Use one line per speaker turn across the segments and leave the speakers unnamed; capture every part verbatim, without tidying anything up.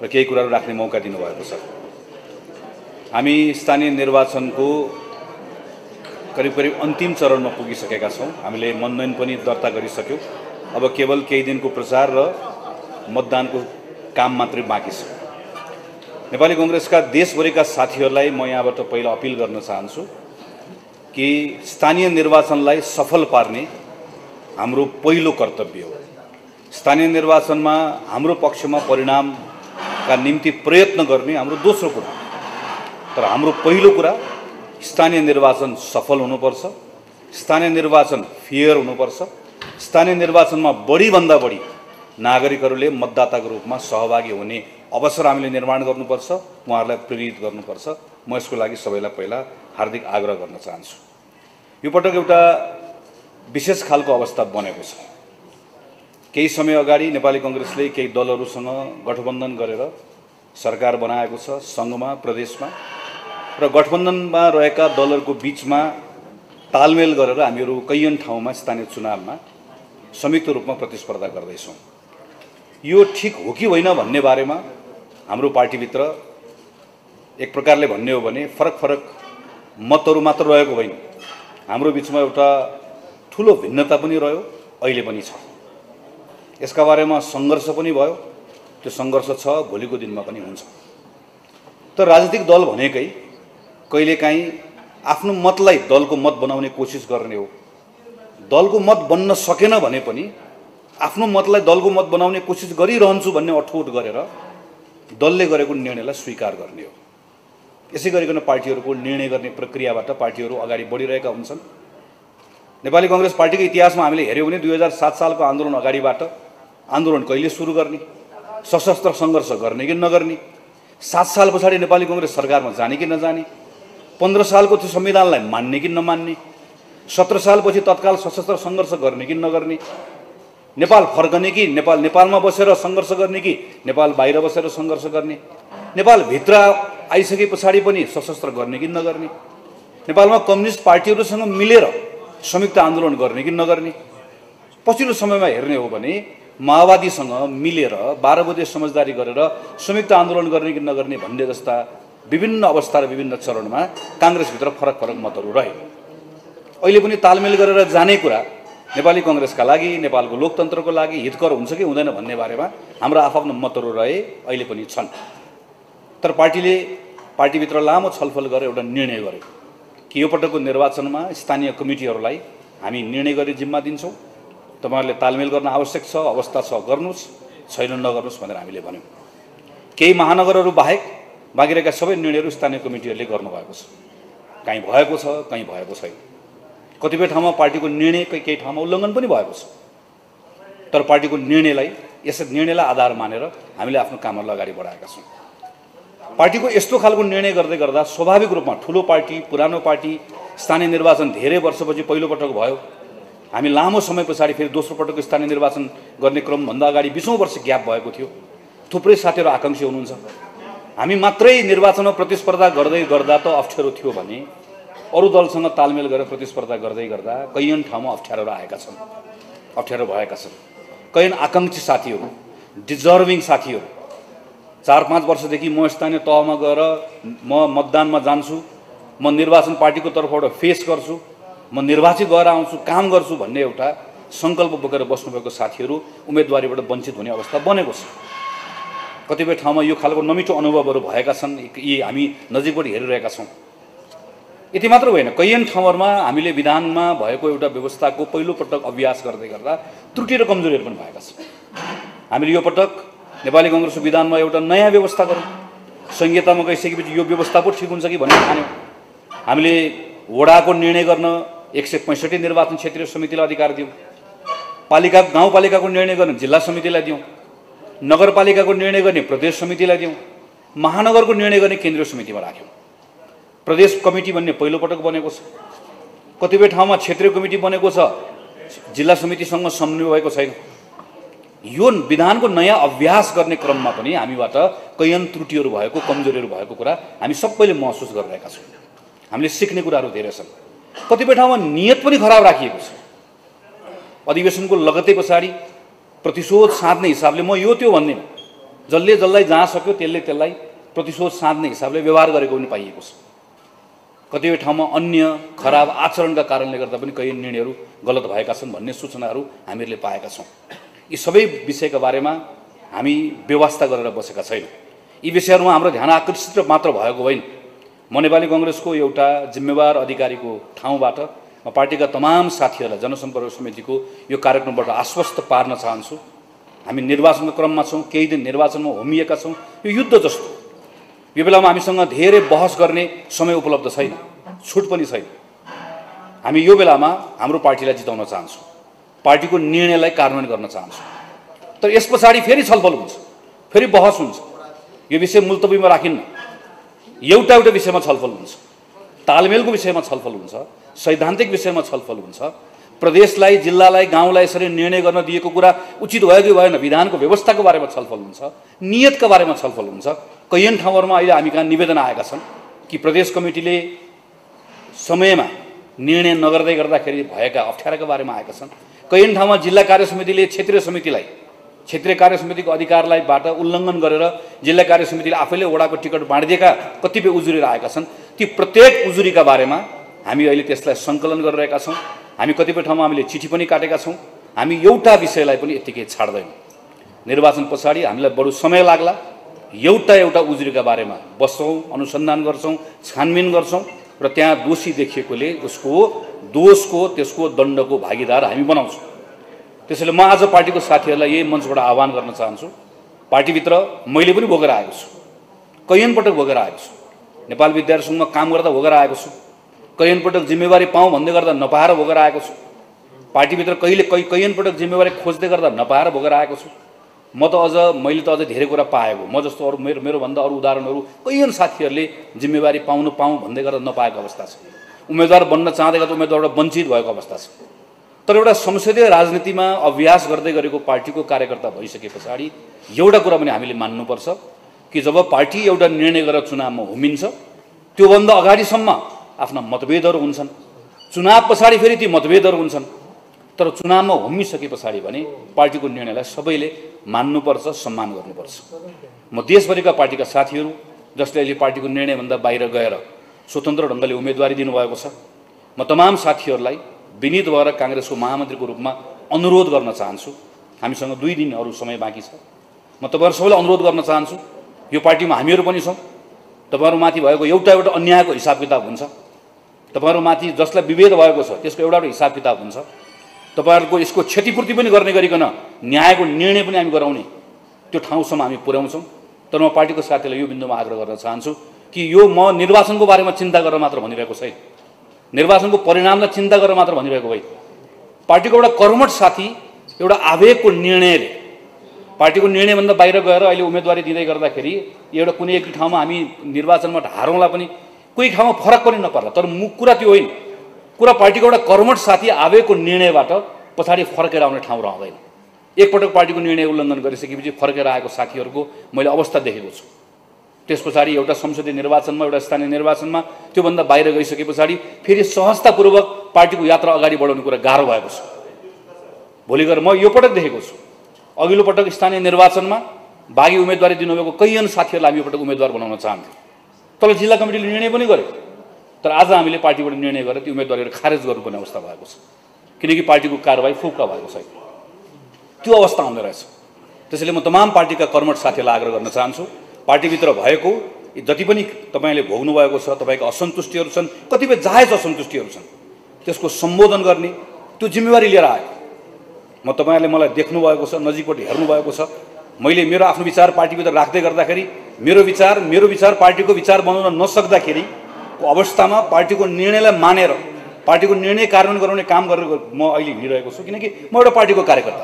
र केही कुराहरू राख्ने मौका दिनुभएको छ। हामी स्थानीय निर्वाचनको करिब करिब अन्तिम चरणमा पुगिसकेका छौँ। हामीले मनोनयन पनि दर्ता गरिसक्यौँ। अब केवल केही दिनको प्रचार र मतदानको काम मात्रै बाँकी छ। नेपाली कांग्रेसका देशभरिका साथीहरूलाई म यहाँबाट पहिला अपिल गर्न चाहन्छु कि स्थानीय निर्वाचनलाई सफल पार्ने हाम्रो पहिलो कर्तव्य हो। स्थानीय निर्वाचनमा हाम्रो पक्षमा परिणामका निम्ति प्रयत्न गर्ने हाम्रो दोस्रो कुरा। तर हाम्रो पहिलो कुरा स्थानीय निर्वाचन सफल हुनुपर्छ। स्थानीय निर्वाचन फेयर हुनुपर्छ। स्थानीय निर्वाचनमा बढीभन्दा बढी नागरिकहरूले मतदाताको रूपमा सहभागी हुने अवसर हामीले निर्माण गर्नुपर्छ, उहाँहरूलाई प्रेरित गर्नुपर्छ। म यसको लागि सबैलाई पहिला हार्दिक आग्रह गर्न चाहन्छु। यो पटक एउटा विशेष खालको अवस्था बनेको छ। केही समय अगाडि नेपाली कांग्रेसले केही दलहरूसँग गठबन्धन गरेर सरकार बनाएको छ सङ्घमा, प्रदेशमा, र गठबन्धनमा रहेका दलहरूको बीचमा तालमेल गरेर हामीहरू कैयन ठाउँमा स्थानीय चुनावमा संयुक्त रूपमा प्रतिस्पर्धा गर्दैछौँ। यो ठिक हो कि होइन भन्ने बारेमा हाम्रो पार्टीभित्र एक प्रकारले भन्ने हो भने फरक फरक मतहरू मात्र रहेको होइन, हाम्रो बिचमा एउटा ठुलो भिन्नता पनि रह्यो, अहिले पनि छ। यसका बारेमा सङ्घर्ष पनि भयो। त्यो सङ्घर्ष छ, भोलिको दिनमा पनि हुन्छ। तर राजनीतिक दल भनेकै कहिलेकाहीँ आफ्नो मतलाई दलको मत बनाउने कोसिस गर्ने हो। दलको मत बन्न सकेन भने पनि आफ्नो मतलाई दलको मत बनाउने कोसिस गरिरहन्छु भन्ने अठोट गरेर दलले गरेको निर्णयलाई स्वीकार गर्ने हो। यसै गरिकन पार्टीहरूको निर्णय गर्ने प्रक्रियाबाट पार्टीहरू अगाडि बढिरहेका हुन्छन्। नेपाली कांग्रेस पार्टीको इतिहासमा हामीले हेऱ्यौँ भने दुई हजार सात सालको आन्दोलन अगाडिबाट आन्दोलन कहिले सुरु गर्ने, सशस्त्र सङ्घर्ष गर्ने कि नगर्ने, सात साल पछाडि नेपाली कांग्रेस सरकारमा जाने कि नजाने, पन्ध्र सालको त्यो संविधानलाई मान्ने कि नमान्ने, सत्र सालपछि तत्काल सशस्त्र सङ्घर्ष गर्ने कि नगर्ने, नेपाल फर्कने कि नेपाल नेपालमा बसेर सङ्घर्ष गर्ने कि नेपाल बाहिर बसेर सङ्घर्ष गर्ने, नेपालभित्र आइसके पछाडि पनि सशस्त्र गर्ने कि नगर्ने, नेपालमा कम्युनिस्ट पार्टीहरूसँग मिलेर संयुक्त आन्दोलन गर्ने कि नगर्ने। पछिल्लो समयमा हेर्ने हो भने माओवादीसँग मिलेर बाह्र बुधे समझदारी गरेर संयुक्त आन्दोलन गर्ने कि नगर्ने भन्ने जस्ता विभिन्न अवस्था र विभिन्न चरणमा कांग्रेसभित्र फरक फरक मतहरू रहे। अहिले पनि तालमेल गरेर जाने कुरा नेपाली कांग्रेसका लागि, नेपालको लोकतन्त्रको लागि हितकर हुन्छ कि हुँदैन भन्ने बारेमा हाम्रो आफ्ना मतहरू रहे, अहिले पनि छन्। तर पार्टीले पार्टीभित्र लामो छलफल गरेर एउटा निर्णय गर्यो कि यो पटकको निर्वाचनमा स्थानीय कमिटीहरूलाई हामी निर्णय गरी जिम्मा दिन्छौँ। तपाईहरुले तालमेल गर्न आवश्यक छ, अवस्था छ गर्नुस्, छैन नगर्नुस् भनेर हामीले भन्यौँ। केही महानगरहरू बाहेक बाँकी रहेका सबै निर्णयहरू स्थानीय कमिटीहरूले गर्नुभएको छ। कहीँ भएको छ, कहीँ भएको छैन। कतिपय ठाउँमा पार्टीको निर्णय केही ठाउँमा उल्लङ्घन पनि भएको छ। तर पार्टीको निर्णयलाई यस निर्णयलाई आधार मानेर हामीले आफ्नो कामहरूलाई अगाडि बढाएका छौँ। पार्टीको यस्तो खालको निर्णय गर्दै गर्दा स्वाभाविक रूपमा ठुलो पार्टी, पुरानो पार्टी, स्थानीय निर्वाचन धेरै वर्षपछि पहिलो पटक भयो। हामी लामो समय पछाडि फेरि दोस्रो पटक स्थानीय निर्वाचन गर्ने क्रमभन्दा अगाडि बीसौँ वर्ष ग्याप भएको थियो। थुप्रै साथीहरू आकाङ्क्षी हुनुहुन्छ। हामी मात्रै निर्वाचनमा प्रतिस्पर्धा गर्दै गर्दा त अप्ठ्यारो थियो भने अरू दलसँग तालमेल गरेर प्रतिस्पर्धा गर्दै गर्दा कैयन ठाउँमा अप्ठ्यारोहरू आएका छन्, अप्ठ्यारो भएका छन्। कैयन आकाङ्क्षी साथीहरू, डिजर्भिङ साथीहरू चार पाँच वर्षदेखि म स्थानीय तहमा गएर म मतदानमा जान्छु, म निर्वाचन पार्टीको तर्फबाट फेस गर्छु, म निर्वाचित भएर आउँछु, काम गर्छु भन्ने एउटा सङ्कल्प बोकेर बस्नुभएको साथीहरू उम्मेदवारीबाट वञ्चित हुने अवस्था बनेको छ। कतिपय ठाउँमा यो खालको नमिठो अनुभवहरू भएका छन्, यी हामी नजिकबाट हेरिरहेका छौँ। यति मात्र होइन, कैयन ठाउँहरूमा हामीले विधानमा भएको एउटा व्यवस्थाको पहिलो पटक अभ्यास गर्दै गर्दा त्रुटि र कमजोरीहरू पनि भएका छन्। हामीले यो पटक नेपाली कांग्रेसको विधानमा एउटा नयाँ व्यवस्था गऱ्यौँ। संहितामा गइसकेपछि यो व्यवस्था पो ठिक हुन्छ कि भन्ने ठान्यौँ। हामीले वडाको निर्णय गर्न एक सय पैँसठी निर्वाचन क्षेत्रीय समितिलाई अधिकार दियौँ। पालिका गाउँपालिकाको निर्णय गर्न जिल्ला समितिलाई दियौँ। नगरपालिकाको निर्णय गर्ने प्रदेश समितिलाई दियौँ। महानगरको निर्णय गर्ने केन्द्रीय समितिमा राख्यौँ। प्रदेश कमिटी भन्ने पहिलो पटक बनेको छ। कतिपय ठाउँमा क्षेत्रीय कमिटी बनेको छ, जिल्ला समितिसँग समन्वय भएको छैन। यो विधानको नयाँ अभ्यास गर्ने क्रममा पनि हामीबाट कैयन त्रुटिहरू भएको, कमजोरीहरू भएको कुरा हामी सबैले महसुस गरिरहेका छौँ। हामीले सिक्ने कुराहरू धेरै छन्। कतिपय ठाउँमा नियत पनि खराब राखिएको छ। अधिवेशनको लगत्तै पछाडि प्रतिशोध साध्ने हिसाबले म यो त्यो भन्दिनँ, जसले जसलाई जहाँ सक्यो त्यसले त्यसलाई प्रतिशोध साध्ने हिसाबले व्यवहार गरेको पनि पाइएको छ। कतिपय ठाउँमा अन्य खराब आचरणका कारणले गर्दा पनि कही निर्णयहरू गलत भएका छन् भन्ने सूचनाहरू हामीहरूले पाएका छौँ। यी सबै विषयका बारेमा हामी व्यवस्था गरेर बसेका छैनौँ। यी विषयहरूमा हाम्रो ध्यान आकर्षित मात्र भएको होइन। म नेपाली कङ्ग्रेसको एउटा जिम्मेवार अधिकारीको ठाउँबाट म पार्टीका तमाम साथीहरूलाई जनसम्पर्क समितिको यो कार्यक्रमबाट आश्वस्त पार्न चाहन्छु। हामी निर्वाचनको क्रममा छौँ, केही दिन निर्वाचनमा होमिएका छौँ। यो युद्ध जस्तो, यो बेलामा हामीसँग धेरै बहस गर्ने समय उपलब्ध छैन, छुट पनि छैन। हामी यो बेलामा हाम्रो पार्टीलाई जिताउन चाहन्छौँ, पार्टीको निर्णयलाई कार्यान्वयन गर्न चाहन्छौँ। तर यस पछाडि फेरि छलफल हुन्छ, फेरि बहस हुन्छ। यो विषय मुल्तवीमा राखिन्न, एउटा एउटा विषयमा छलफल हुन्छ, तालमेलको विषयमा छलफल हुन्छ, सैद्धान्तिक विषयमा छलफल हुन्छ। प्रदेशलाई, जिल्लालाई, गाउँलाई यसरी निर्णय गर्न दिएको कुरा उचित भयो कि भएन, विधानको व्यवस्थाको बारेमा छलफल हुन्छ, नियतका बारेमा छलफल हुन्छ। कैयन ठाउँहरूमा अहिले हामी कहाँ निवेदन आएका छन् कि प्रदेश कमिटीले समयमा निर्णय नगर्दै गर्दाखेरि भएका अप्ठ्याराका बारेमा आएका छन्। कैयन ठाउँमा जिल्ला कार्य समितिले क्षेत्रीय समितिलाई, क्षेत्रीय कार्य समितिको अधिकारलाई बाट उल्लङ्घन गरेर जिल्ला कार्य समितिले आफैले वडाको टिकट बाँडिदिएका कतिपय उजुरीहरू आएका छन्। ती प्रत्येक उजुरीका बारेमा हामी अहिले त्यसलाई सङ्कलन गरिरहेका छौँ। हामी कतिपय ठाउँमा हामीले चिठी पनि काटेका छौँ। हामी एउटा विषयलाई पनि यत्तिकै छाड्दैनौँ। निर्वाचन पछाडि हामीलाई बडो समय लाग्ला, एउटा एउटा उजुरीका बारेमा बस्छौँ, अनुसन्धान गर्छौँ, छानबिन गर्छौँ र त्यहाँ दोषी देखिएकोले उसको दोषको, त्यसको दण्डको भागीदार हामी बनाउँछौँ। त्यसैले म आज पार्टीको साथीहरूलाई यही मञ्चबाट आह्वान गर्न चाहन्छु। पार्टीभित्र मैले पनि भोगेर आएको छु, कैयन पटक भोगेर आएको छु। नेपाल विद्यार्थी सङ्घमा काम गर्दा भोगेर आएको छु, कैयन पटक जिम्मेवारी पाऊँ भन्दै गर्दा नपाएर भोगेर आएको छु। पार्टीभित्र कहिले कै कैयन पटक जिम्मेवारी खोज्दै गर्दा नपाएर भोगेर आएको छु। म त अझ मैले त अझ धेरै कुरा पाएको, म जस्तो अरू मेरो मेरोभन्दा अरू उदाहरणहरू कैयन साथीहरूले जिम्मेवारी पाउनु पाऊँ भन्दै गर्दा नपाएको अवस्था छ। उम्मेदवार बन्न चाहँदै गर्दा उम्मेदवारबाट वञ्चित भएको अवस्था छ। तर एउटा संसदीय राजनीतिमा अभ्यास गर्दै गरेको पार्टीको कार्यकर्ता भइसके पछाडि एउटा कुरा पनि हामीले मान्नुपर्छ कि जब पार्टी एउटा निर्णय गरेर चुनावमा होमिन्छ, त्योभन्दा अगाडिसम्म आफ्ना मतभेदहरू हुन्छन्, चुनाव पछाडि फेरि ती मतभेदहरू हुन्छन्। तर चुनावमा होमिसके पछाडि भने पार्टीको निर्णयलाई सबैले मान्नुपर्छ, सम्मान गर्नुपर्छ। म देशभरिका पार्टीका साथीहरू जसले अहिले पार्टीको निर्णयभन्दा बाहिर गएर स्वतन्त्र ढङ्गले उम्मेदवारी दिनुभएको छ, म तमाम साथीहरूलाई विनीत भएर काङ्ग्रेसको महामन्त्रीको रूपमा अनुरोध गर्न चाहन्छु। हामीसँग दुई दिन अरू समय बाँकी छ। म तपाईँहरू सबैलाई अनुरोध गर्न चाहन्छु, यो पार्टीमा हामीहरू पनि छौँ। तपाईँहरूमाथि भएको एउटा एउटा अन्यायको हिसाब किताब हुन्छ। तपाईँहरूमाथि जसलाई विभेद भएको छ त्यसको एउटा एउटा हिसाब किताब हुन्छ। तपाईँहरूको यसको क्षतिपूर्ति पनि गर्ने गरिकन न्यायको निर्णय पनि हामी गराउने त्यो ठाउँसम्म हामी पुर्याउँछौँ। तर म पार्टीको साथीलाई यो बिन्दुमा आग्रह गर्न चाहन्छु कि यो म निर्वाचनको बारेमा चिन्ता गरेर मात्र भनिरहेको छैन, निर्वाचनको परिणामलाई चिन्ता गरेर मात्र भनिरहेको होइन। पार्टीको एउटा कर्मठ साथी एउटा आवेगको निर्णयले पार्टीको निर्णयभन्दा बाहिर गएर अहिले उम्मेदवारी दिँदै गर्दाखेरि एउटा कुनै एक ठाउँमा हामी निर्वाचनमा हारौँला पनि, कोही ठाउँमा फरक पनि नपर्ला। तर मुख कुरा त्यो होइन, कुरा पार्टीको एउटा कर्मठ साथी आवेगको निर्णयबाट पछाडि फर्केर आउने ठाउँ रहँदैन। एकपटक पार्टीको निर्णय उल्लङ्घन गरिसकेपछि फर्केर आएको साथीहरूको मैले अवस्था देखेको छु। त्यस पछाडि एउटा संसदीय निर्वाचनमा, एउटा स्थानीय निर्वाचनमा त्योभन्दा बाहिर गइसके पछाडि फेरि सहजतापूर्वक पार्टीको यात्रा अगाडि बढाउने कुरा गाह्रो भएको छ। भोलि गएर म यो पटक देखेको छु, अघिल्लो पटक स्थानीय निर्वाचनमा बागी उम्मेदवारी दिनुभएको कैयन साथीहरूलाई हामी यो पटक उम्मेदवार बनाउन चाहन्थ्यौँ। तल जिल्ला कमिटीले निर्णय पनि गर्यो, तर आज हामीले पार्टीबाट निर्णय गरेर ती उम्मेदवारीहरू खारेज गर्नुपर्ने अवस्था भएको छ, किनकि पार्टीको कारबाही फुक्का भएको छैन। त्यो अवस्था आउँदो रहेछ। त्यसैले म तमाम पार्टीका कर्मठ साथीहरूलाई आग्रह गर्न चाहन्छु, पार्टीभित्र भएको जति पनि तपाईँले भोग्नु भएको छ, तपाईँका असन्तुष्टिहरू छन्, कतिपय जायज असन्तुष्टिहरू छन्, त्यसको सम्बोधन गर्ने त्यो जिम्मेवारी लिएर आयो। म तपाईँहरूले मलाई देख्नु भएको छ, नजिकबाट हेर्नु भएको छ। मैले मेरो आफ्नो विचार पार्टीभित्र राख्दै गर्दाखेरि मेरो विचार मेरो विचार पार्टीको विचार बनाउन नसक्दाखेरिको अवस्थामा पार्टीको निर्णयलाई मानेर पार्टीको निर्णय कार्यान्वयन गराउने काम गरेर म अहिले हिँडिरहेको छु, किनकि म एउटा पार्टीको कार्यकर्ता।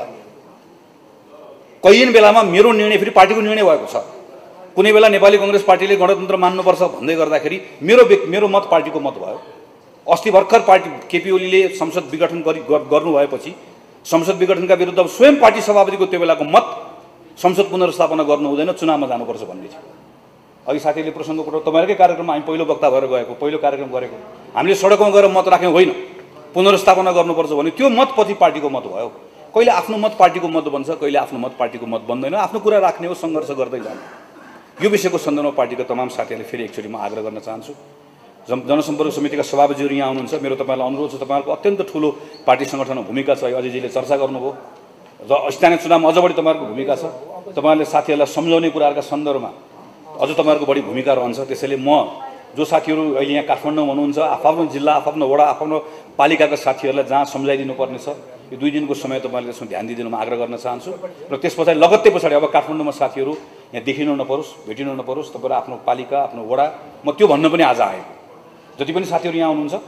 कैयन बेलामा मेरो निर्णय फेरि पार्टीको निर्णय भएको छ। कुनै बेला नेपाली कङ्ग्रेस पार्टीले गणतन्त्र मान्नुपर्छ भन्दै गर्दाखेरि मेरो मेरो मत पार्टीको मत भयो। अस्ति भर्खर पार्टी केपी ओलीले संसद विघटन गरी गर्नु भएपछि संसद विघटनका विरुद्ध स्वयं पार्टी सभापतिको त्यो बेलाको मत संसद पुनर्स्थापना गर्नु हुँदैन, चुनावमा जानुपर्छ भन्ने थियो। अघि साथीले प्रसङ्ग उठाउनु, तपाईँहरूकै कार्यक्रममा हामी पहिलो वक्ता भएर गएको, पहिलो कार्यक्रम गरेको, हामीले सडकमा गएर मत राख्यौँ होइन, पुनर्स्थापना गर्नुपर्छ भने त्यो मत पछि पार्टीको मत भयो। कहिले आफ्नो मत पार्टीको मत बन्छ, कहिले आफ्नो मत पार्टीको मत बन्दैन। आफ्नो कुरा राख्ने हो, सङ्घर्ष गर्दै जाने। यो विषयको सन्दर्भमा पार्टीका तमाम साथीहरूले फेरि एकचोटि म आग्रह गर्न चाहन्छु। जनसम्पर्क समितिका सभापतिहरू यहाँ हुनुहुन्छ, मेरो तपाईँलाई अनुरोध छ, तपाईँहरूको अत्यन्त ठुलो पार्टी सङ्गठनमा भूमिका छ, अजयजीले चर्चा गर्नुभयो र स्थानीय चुनावमा अझ बढी तपाईँहरूको भूमिका छ। तपाईँहरूले साथीहरूलाई सम्झाउने कुराहरूका सन्दर्भमा अझ तपाईँहरूको बढी भूमिका रहन्छ। त्यसैले म जो साथीहरू अहिले यहाँ काठमाडौँमा हुनुहुन्छ, आफ्नो जिल्ला, आफ्नो वडा, आफ्नो पालिकाका साथीहरूलाई जहाँ सम्झाइदिनु पर्ने छ, यो दुई दिनको समय तपाईँले त्यसमा ध्यान दिइदिनु म आग्रह गर्न चाहन्छु। र त्यस पछाडि लगत्तै पछाडि अब काठमाडौँमा साथीहरू यहाँ देखिनु नपरोस्, भेटिनु नपरोस्, तपाईँहरू आफ्नो पालिका, आफ्नो वडा, म त्यो भन्न पनि आज आएँ। जति पनि साथीहरू यहाँ हुनुहुन्छ,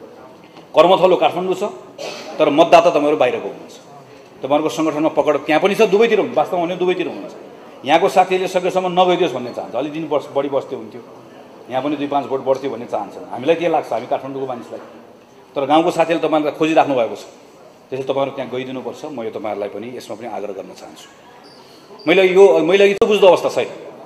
कर्मथलो काठमाडौँ छ, तर मतदाता तपाईँहरू बाहिरको हुनुहुन्छ। तपाईँहरूको सङ्गठनमा पकड त्यहाँ पनि छ, दुवैतिर हुन्छ, वास्तवमा भने दुवैतिर हुन्छ। यहाँको साथीहरूले सकेसम्म नगइदियोस् भन्ने चाहन्छ, अलि दिन वर्ष बढी बस्थ्यो हुन्थ्यो, यहाँ पनि दुई पाँच भोट बढ्थ्यो भन्ने चाहन्छन्। हामीलाई के लाग्छ, हामी काठमाडौँको मानिसलाई, तर गाउँको साथीहरूले तपाईँहरूलाई खोजिराख्नु भएको छ। त्यसैले तपाईँहरू त्यहाँ गइदिनुपर्छ। म यो तपाईँहरूलाई पनि यसमा पनि आग्रह गर्न चाहन्छु। मैले यो मैले अघि बुझ्दो अवस्था छैन।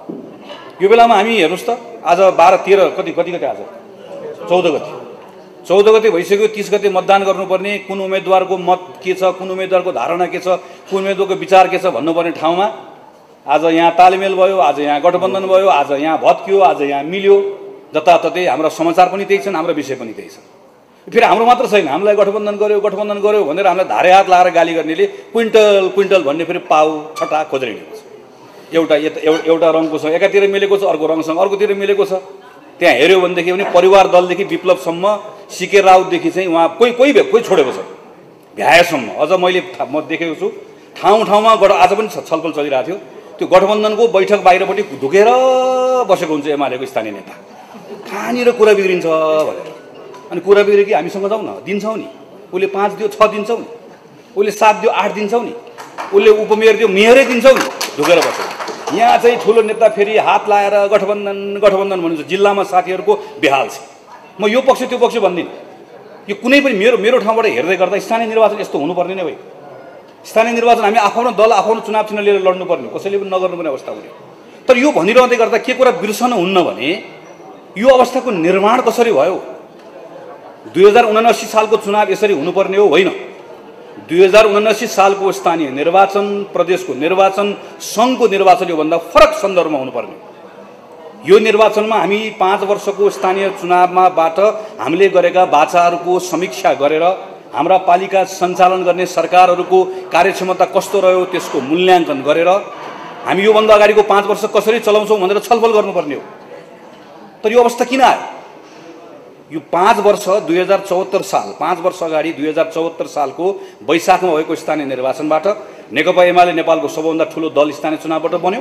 यो बेलामा हामी हेर्नुहोस् त, आज बाह्र तेह्र कति कति गते, आज चौध गते चौध गते भइसक्यो। तिस गते मतदान गर्नुपर्ने, कुन उम्मेदवारको मत के छ, कुन उम्मेदवारको धारणा के छ, कुन उम्मेदवारको विचार के छ भन्नुपर्ने ठाउँमा आज यहाँ तालमेल भयो, आज यहाँ गठबन्धन भयो, आज यहाँ भत्कियो, आज यहाँ मिल्यो। जताततै हाम्रा समाचार पनि त्यही छन्, हाम्रो विषय पनि त्यही छ। फेरि हाम्रो मात्र छैन, हामीलाई गठबन्धन गर्यो गठबन्धन गर्यो भनेर हामीलाई धारे हात लाएर गाली गर्नेले क्विन्टल क्विन्टल भन्ने फेरि पाउ छटा खोजेर हिँडेको छ। एउटा एउटा रङको छ, एकातिर मिलेको छ, अर्को रङसँग अर्कोतिर मिलेको छ। त्यहाँ हेऱ्यो भनेदेखि पनि परिवार दलदेखि विप्लवसम्म, सिके राउतदेखि चाहिँ उहाँ कोही कोही कोही छोडेको छ, भ्याएसम्म। अझ मैले म देखेको छु ठाउँ ठाउँमा गठ आज पनि छलफल चलिरहेको थियो, त्यो गठबन्धनको बैठक बाहिरपट्टि धुकेर बसेको हुन्छ एमालेको स्थानीय नेता, कहाँनिर कुरा बिग्रिन्छ भनेर। अनि कुरा बिग्रियो कि हामीसँग जाउँ न, दिन्छौँ नि, उसले पाँच दियो छ दिन्छौँ नि, उसले सात दियो आठ दिन्छौँ नि, उसले उपमेयर दियो मेयरै दिन्छौँ नि, ढुकेर बस्यो। यहाँ चाहिँ ठुलो नेता फेरि हात लाएर गठबन्धन गठबन्धन भन्नुहुन्छ। जिल्लामा साथीहरूको बेहाल छ। म यो पक्ष त्यो पक्ष भन्दिनँ, यो कुनै पनि मेरो मेरो ठाउँबाट हेर्दै गर्दा स्थानीय निर्वाचन यस्तो हुनुपर्ने नै भयो। स्थानीय निर्वाचन हामी आफ्नो दल आफ्नो चुनाव चिन्ह लिएर लड्नुपर्ने, कसैले पनि नगर्नुपर्ने अवस्था हुने। तर यो भनिरहँदै गर्दा के कुरा बिर्सन हुन्न भने यो अवस्थाको निर्माण कसरी भयो। दुई हजार उनासी सालको चुनाव यसरी हुनुपर्ने हो होइन। दुई हजार उनासी सालको स्थानीय निर्वाचन, प्रदेशको निर्वाचन, सङ्घको निर्वाचन योभन्दा फरक सन्दर्भमा हुनुपर्ने। यो निर्वाचनमा हामी पाँच वर्षको स्थानीय चुनावमाबाट हामीले गरेका वाचाहरूको समीक्षा गरेर हाम्रा पालिका सञ्चालन गर्ने सरकारहरूको कार्यक्षमता कस्तो रह्यो त्यसको मूल्याङ्कन गरेर हामी योभन्दा अगाडिको पाँच वर्ष कसरी चलाउँछौँ भनेर छलफल गर्नुपर्ने हो। तर यो अवस्था किन आयो? यो पाँच वर्ष दुई हजार चौहत्तर साल पाँच वर्ष अगाडि दुई हजार चौहत्तर सालको वैशाखमा भएको स्थानीय निर्वाचनबाट नेकपा एमाले नेपालको सबैभन्दा ठुलो दल स्थानीय चुनावबाट बन्यो।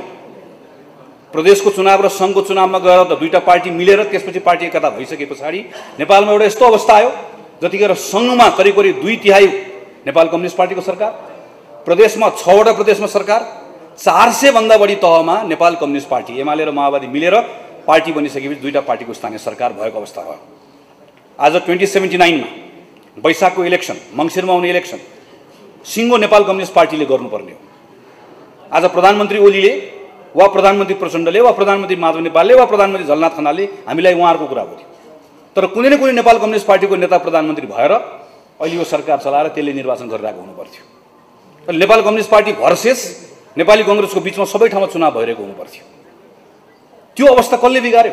प्रदेशको चुनाव र सङ्घको चुनावमा गएर त दुईटा पार्टी मिलेर त्यसपछि पार्टी एकता भइसके पछाडि नेपालमा एउटा यस्तो अवस्था आयो जतिखेर सङ्घमा करिब करिब दुई तिहाई नेपाल कम्युनिस्ट पार्टीको सरकार, प्रदेशमा छवटा प्रदेशमा सरकार, चार सय भन्दा बढी तहमा नेपाल कम्युनिस्ट पार्टी एमाले र माओवादी मिलेर पार्टी बनिसकेपछि दुईटा पार्टीको स्थानीय सरकार भएको अवस्था भयो। आज ट्वेन्टी सेभेन्टी नाइनमा वैशाखको इलेक्सन, मङ्सिरमा आउने इलेक्सन सिङ्गो नेपाल कम्युनिस्ट पार्टीले गर्नुपर्ने हो। आज प्रधानमन्त्री ओलीले वा प्रधानमन्त्री प्रचण्डले वा प्रधानमन्त्री माधव नेपालले वा प्रधानमन्त्री झलनाथ खनालले हामीलाई उहाँहरूको कुरा गर्यो। तर कुनै न कुनै नेपाल कम्युनिस्ट पार्टीको नेता प्रधानमन्त्री भएर अहिले यो सरकार चलाएर त्यसले निर्वाचन गरिरहेको हुनुपर्थ्यो। Nepal communist party versus Nepali कङ्ग्रेसको बिचमा सबै ठाउँमा चुनाव भइरहेको हुनुपर्थ्यो। त्यो अवस्था कसले बिगार्यो?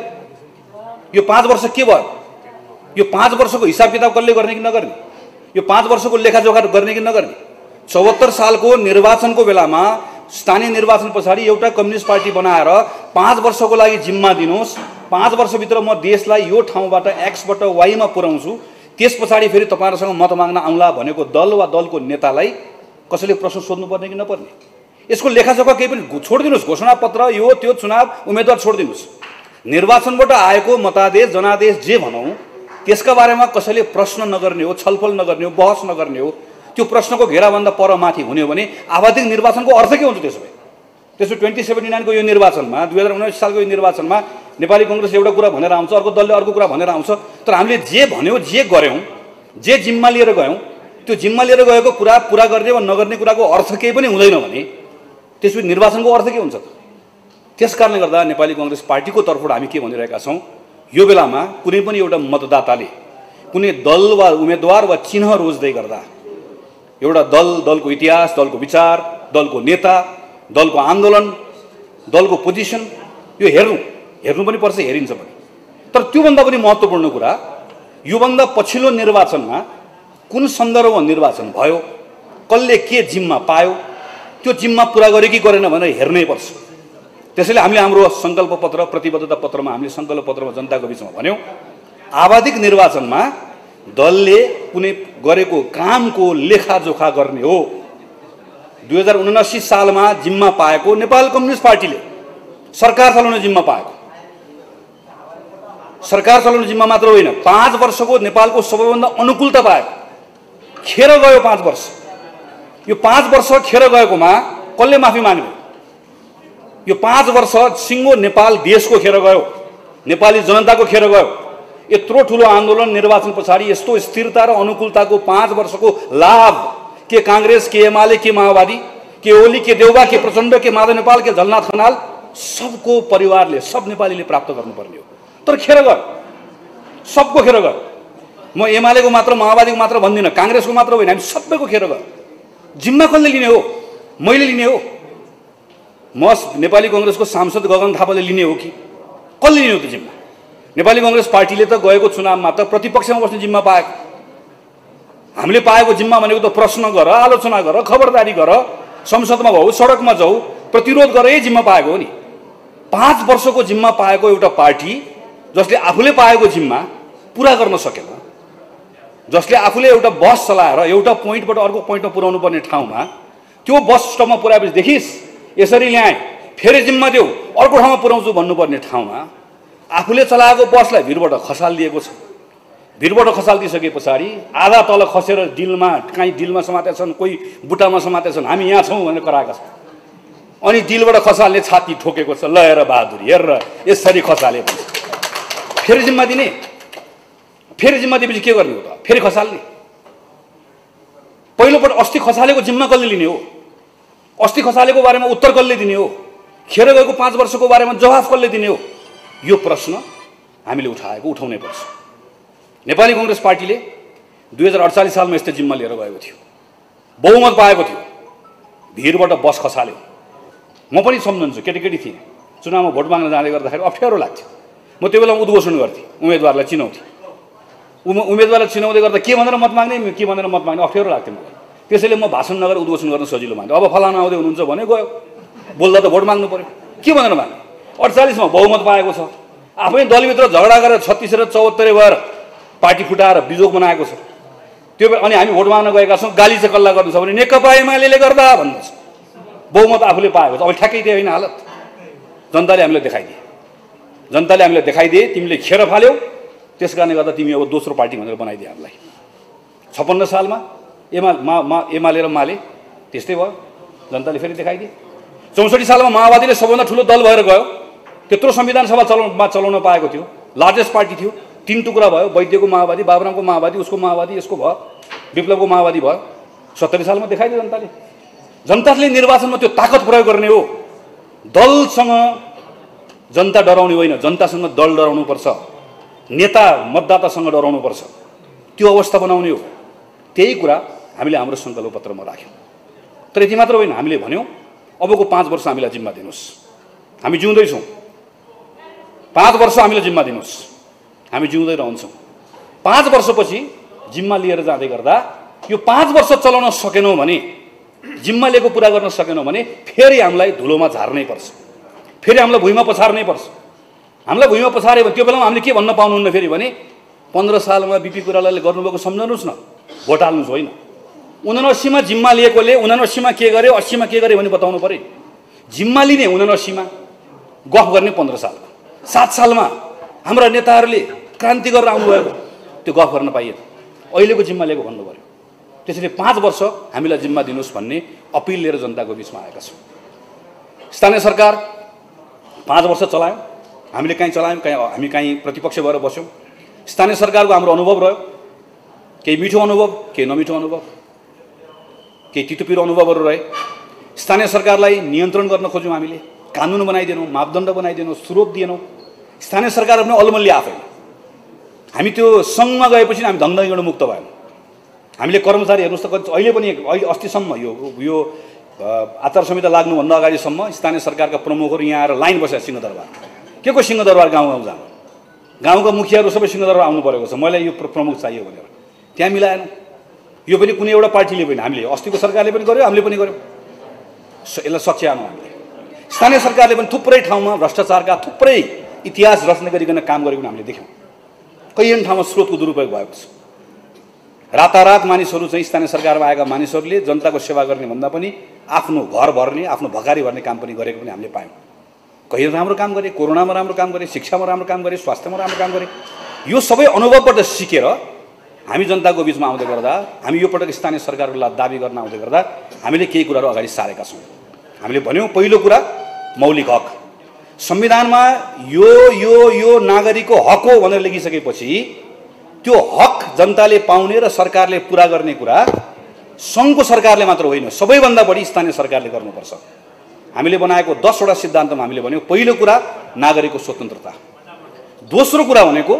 यो पाँच वर्ष के भयो? यो पाँच वर्षको हिसाब किताब कसले गर्ने कि नगर्ने? यो पाँच वर्षको लेखाजोखा गर्ने कि नगर्ने? चौहत्तर सालको निर्वाचनको बेलामा स्थानीय निर्वाचन पछाडि एउटा कम्युनिस्ट पार्टी बनाएर पाँच वर्षको लागि जिम्मा दिनुहोस्, पाँच वर्षभित्र म देशलाई यो ठाउँबाट एक्सबाट वाईमा पुर्याउँछु, त्यस पछाडि फेरि तपाईँहरूसँग मत माग्न आउँला भनेको दल वा दलको नेतालाई कसैले प्रश्न सोध्नुपर्ने कि नपर्ने? यसको लेखाजोखा केही पनि छोडिदिनुहोस्। घोषणापत्र यो त्यो चुनाव उम्मेदवार छोडिदिनुहोस्। निर्वाचनबाट आएको मतादेश जनादेश जे भनौँ त्यसका बारेमा कसैले प्रश्न नगर्ने हो, छलफल नगर्ने हो, बहस नगर्ने हो, त्यो प्रश्नको घेराभन्दा पर माथि हुने हो भने आवधिक निर्वाचनको अर्थ के हुन्छ? त्यसो भए त्यसो ट्वेन्टी सेभेन्टी नाइनको यो निर्वाचनमा दुई हजार उन्नाइस सालको यो निर्वाचनमा नेपाली कङ्ग्रेस एउटा कुरा भनेर आउँछ, अर्को दलले अर्को कुरा भनेर आउँछ। तर हामीले जे भन्यौँ, जे गऱ्यौँ, जे जिम्मा लिएर गयौँ, त्यो जिम्मा लिएर गएको कुरा पुरा गर्ने वा नगर्ने कुराको अर्थ केही पनि हुँदैन भने त्यसपछि निर्वाचनको अर्थ के हुन्छ त? त्यस कारणले गर्दा नेपाली कङ्ग्रेस पार्टीको तर्फबाट हामी के भनिरहेका छौँ, यो बेलामा कुनै पनि एउटा मतदाताले कुनै दल वा उम्मेदवार वा चिन्ह रोज्दै गर्दा एउटा दल, दलको इतिहास, दलको विचार, दलको नेता, दलको आन्दोलन, दलको पोजिसन यो हेर्नु हेर्नु पनि पर्छ, हेरिन्छ पनि। तर त्योभन्दा पनि महत्त्वपूर्ण कुरा, योभन्दा पछिल्लो निर्वाचनमा कुन सन्दर्भमा निर्वाचन भयो, कसले के जिम्मा पायो, त्यो जिम्मा पुरा गरे कि गरेन भनेर हेर्नै पर्छ। त्यसैले हामीले हाम्रो सङ्कल्प पत्र, प्रतिबद्धता पत्रमा हामीले सङ्कल्प पत्रमा जनताको बिचमा भन्यौँ, आवधिक निर्वाचनमा दलले कुनै गरेको कामको लेखाजोखा गर्ने हो। दुई हजार उनासी सालमा जिम्मा पाएको नेपाल कम्युनिस्ट पार्टीले सरकार चलाउने जिम्मा पाएको, सरकार चलाउने जिम्मा मात्र होइन, पाँच वर्षको नेपालको सबैभन्दा अनुकूलता पाएको, खेर गयो पाँच वर्ष। यो पाँच वर्ष खेर गएकोमा कसले माफी माग्ने? यो पाँच वर्ष सिङ्गो नेपाल देशको खेर गयो, नेपाली जनताको खेर गयो। यत्रो ठुलो आन्दोलन, निर्वाचन पछाडि यस्तो स्थिरता र अनुकूलताको पाँच वर्षको लाभ के काङ्ग्रेस, के एमाले, के माओवादी, के ओली, के देउबा, के प्रचण्ड, के माधव नेपाल, के झलनाथ खनाल, सबको परिवारले, सब नेपालीले प्राप्त गर्नुपर्ने हो। तर खेर गयो, सबको खेर गयो। म एमालेको मात्र, माओवादीको मात्र भन्दिनँ, काङ्ग्रेसको मात्र होइन, हामी सबैको खेर गयो। जिम्मा कसले लिने हो? मैले लिने हो? म नेपाली कङ्ग्रेसको सांसद गगन थापाले लिने हो कि कसले लिने हो त्यो जिम्मा? नेपाली कङ्ग्रेस पार्टीले त गएको चुनावमा त प्रतिपक्षमा बस्ने जिम्मा पाएको। हामीले पाएको जिम्मा भनेको त प्रश्न गर, आलोचना गर, खबरदारी गर, संसदमा भाऊ, सडकमा जाऊ, प्रतिरोध गर, यही जिम्मा पाएको हो नि। पाँच वर्षको जिम्मा पाएको एउटा पार्टी जसले आफूले पाएको जिम्मा पुरा गर्न सकेन, जसले आफूले एउटा बस चलाएर एउटा पोइन्टबाट अर्को पोइन्टमा पुर्याउनु पर्ने ठाउँमा त्यो बस स्टपमा पुर्याएपछि देखिस् यसरी ल्याएँ, फेरि जिम्मा देऊ, अर्को ठाउँमा पुर्याउँछु भन्नुपर्ने ठाउँमा आफूले चलाएको बसलाई भिरबाट खसालिदिएको छ। भिरबाट खसालिदिइसके पछाडि आधा तल खसेर डिलमा, कहीँ डिलमा समातेछन्, कोही बुट्टामा समातेछन्, हामी यहाँ छौँ भनेर कराएका छन्। अनि डिलबाट खसाल्ने छाती ठोकेको छ, ल हेर बहादुरी, हेर यसरी खसाले भन्छ। फेरि जिम्मा दिने, फेरि जिम्मा दिएपछि के गर्ने हो त? फेरि खसाल्ने। पहिलोपल्ट अस्ति खसालेको जिम्मा कसले लिने हो? अस्ति खसालेको बारेमा उत्तर कसले दिने हो? खेर गएको पाँच वर्षको बारेमा जवाफ कसले दिने हो? यो प्रश्न हामीले उठाएको, उठाउनै पर्छ। नेपाली कङ्ग्रेस पार्टीले दुई हजार अडचालिस सालमा यस्तो जिम्मा लिएर गएको थियो, बहुमत पाएको थियो, भिरबाट बस खसाल्यो। म पनि सम्झन्छु, केटीकेटी थिएँ, चुनावमा भोट माग्न जाँदै गर्दाखेरि अप्ठ्यारो लाग्थ्यो। म त्यो बेला उद्घोषण गर्थेँ, उम्मेदवारलाई चिनाउँथेँ। उम उम्मेदवारलाई चिनाउँदै गर्दा के भनेर मत माग्ने, के भनेर मत माग्ने अप्ठ्यारो लाग्थ्यो मलाई। त्यसैले म भाषण नगरेर उद्घोषण गर्न सजिलो मान्थेँ। अब फलाना आउँदै हुनुहुन्छ भने गयो, बोल्दा त भोट माग्नु पऱ्यो, के भनेर माग्ने? अडचालिसमा बहुमत पाएको छ, आफै दलभित्र झगडा गरेर छत्तिस र चौहत्तरै भएर पार्टी फुटाएर बिजोग बनाएको छ। त्यो अनि हामी भोट माग्न गएका छौँ, गाली चाहिँ कल्ला गर्नु छ भने नेकपा एमाले गर्दा भन्नुहुन्छ। बहुमत आफूले पाएको छ, अब ठ्याक्कै त्यो होइन हालत। जनताले हामीलाई देखाइदिए, जनताले हामीलाई देखाइदिए तिमीले खेर फाल्यौ, त्यस कारणले गर्दा तिमी अब दोस्रो पार्टी भनेर बनाइदिए हामीलाई। छप्पन्न सालमा एमा मा मा एमाले र माले त्यस्तै भयो, जनताले फेरि देखाइदिए। चौसठी सालमा माओवादीले सबभन्दा ठुलो दल भएर गयो, त्यत्रो संविधान सभा चलाउनमा चलाउन पाएको थियो, लार्जेस्ट पार्टी थियो, तीन टुक्रा भयो, वैद्यको माओवादी, बाबुरामको माओवादी, उसको माओवादी, यसको भयो, विप्लवको माओवादी भयो। सत्तरी सालमा देखाइदियो जनताले। जनताले निर्वाचनमा त्यो ताकत प्रयोग गर्ने हो। दलसँग जनता डराउने होइन, जनतासँग दल डराउनु पर्छ, नेता मतदातासँग डराउनु पर्छ, त्यो अवस्था बनाउने हो। त्यही कुरा हामीले हाम्रो सङ्कल्प पत्रमा राख्यौँ। तर यति मात्र होइन, हामीले भन्यौँ अबको पाँच वर्ष हामीलाई जिम्मा दिनुहोस्, हामी जिउँदैछौँ, पाँच वर्ष हामीलाई जिम्मा दिनुहोस्, हामी जिउँदै रहन्छौँ। पाँच वर्षपछि जिम्मा लिएर जाँदै गर्दा यो पाँच वर्ष चलाउन सकेनौँ भने, जिम्मा लिएको पुरा गर्न सकेनौँ भने फेरि हामीलाई धुलोमा झार्नै पर्छ, फेरि हामीलाई भुइँमा पछार्नै पर्छ। हामीलाई भुइँमा पछार्यो भने त्यो बेलामा हामीले के भन्न पाउनुहुन्न फेरि भने पन्ध्र सालमा बिपी कोइरालाले गर्नुभएको सम्झनुहोस् न, भोट हाल्नुहोस् होइन। उनासीमा जिम्मा लिएकोले उनासीमा के गर्यो, अस्सीमा के गर्यो भने बताउनु पऱ्यो। जिम्मा लिने उनासीमा, गफ गर्ने पन्ध्र सालमा, सात सालमा हाम्रा नेताहरूले क्रान्ति गरेर आउनुभएको, त्यो गफ गर्न पाइएन। अहिलेको जिम्मा लिएको भन्नु पऱ्यो। त्यसैले पाँच वर्ष हामीलाई जिम्मा दिनुहोस् भन्ने अपिल लिएर जनताको बिचमा आएका छौँ। स्थानीय सरकार पाँच वर्ष चलायौँ, हामीले कहीँ चलायौँ, कहीँ हामी कहीँ प्रतिपक्ष भएर बस्यौँ। स्थानीय सरकारको हाम्रो अनुभव रह्यो, केही मिठो अनुभव, केही नमिठो अनुभव, केही तितोपिरो अनुभवहरू रहे। स्थानीय सरकारलाई नियन्त्रण गर्न खोज्यौँ हामीले, कानुन बनाइदिएनौँ, मापदण्ड बनाइदिएनौँ, स्रोत दिएनौँ। स्थानीय सरकार पनि अलमल्य आफै हामी त्यो सङ्घमा गएपछि हामी धन्दगीबाट मुक्त भयौँ। हामीले कर्मचारी हेर्नुहोस् त अहिले पनि अहिले अस्तिसम्म यो यो आचार संहिता लाग्नुभन्दा अगाडिसम्म स्थानीय सरकारका प्रमुखहरू यहाँ आएर लाइन बसेका सिंहदरबार। के को सिंहदरबार गाउँ गाउँ जानु, गाउँका मुखियाहरू सबै सिंहदरबार आउनु परेको छ मलाई यो प्रमुख चाहियो भनेर। त्यहाँ मिलाएन। यो पनि कुनै एउटा पार्टीले पनि, हामीले अस्तिको सरकारले पनि गर्यो, हामीले पनि गर्यो, यसलाई सच्याएनौँ हामीले। स्थानीय सरकारले पनि थुप्रै ठाउँमा भ्रष्टाचारका थुप्रै इतिहास रचना गरिकन काम गरेको हामीले देख्यौँ। कैयन ठाउँमा स्रोतको दुरुपयोग भएको छ। रातारात मानिसहरू चाहिँ स्थानीय सरकारमा आएका मानिसहरूले जनताको सेवा गर्ने भन्दा पनि आफ्नो घर भर्ने, आफ्नो भकारी भर्ने काम पनि गरेको पनि हामीले पायौँ। कहिले राम्रो काम गरे, कोरोनामा राम्रो काम गरे, शिक्षामा राम्रो काम गरे, स्वास्थ्यमा राम्रो काम गरे। यो सबै अनुभवबाट सिकेर हामी जनताको बिचमा आउँदै गर्दा, हामी यो पटक स्थानीय सरकारको दाबी गर्न आउँदै गर्दा हामीले केही कुराहरू अगाडि सारेका छौँ। हामीले भन्यौँ पहिलो कुरा मौलिक हक। संविधानमा यो यो यो नागरिकको हक हो भनेर लेखिसकेपछि त्यो हक जनताले पाउने र सरकारले पुरा गर्ने कुरा सङ्घको सरकारले मात्र होइन, सबैभन्दा बढी स्थानीय सरकारले गर्नुपर्छ। हामीले बनाएको दसवटा सिद्धान्तमा हामीले भन्यौँ पहिलो कुरा नागरिकको स्वतन्त्रता, दोस्रो कुरा भनेको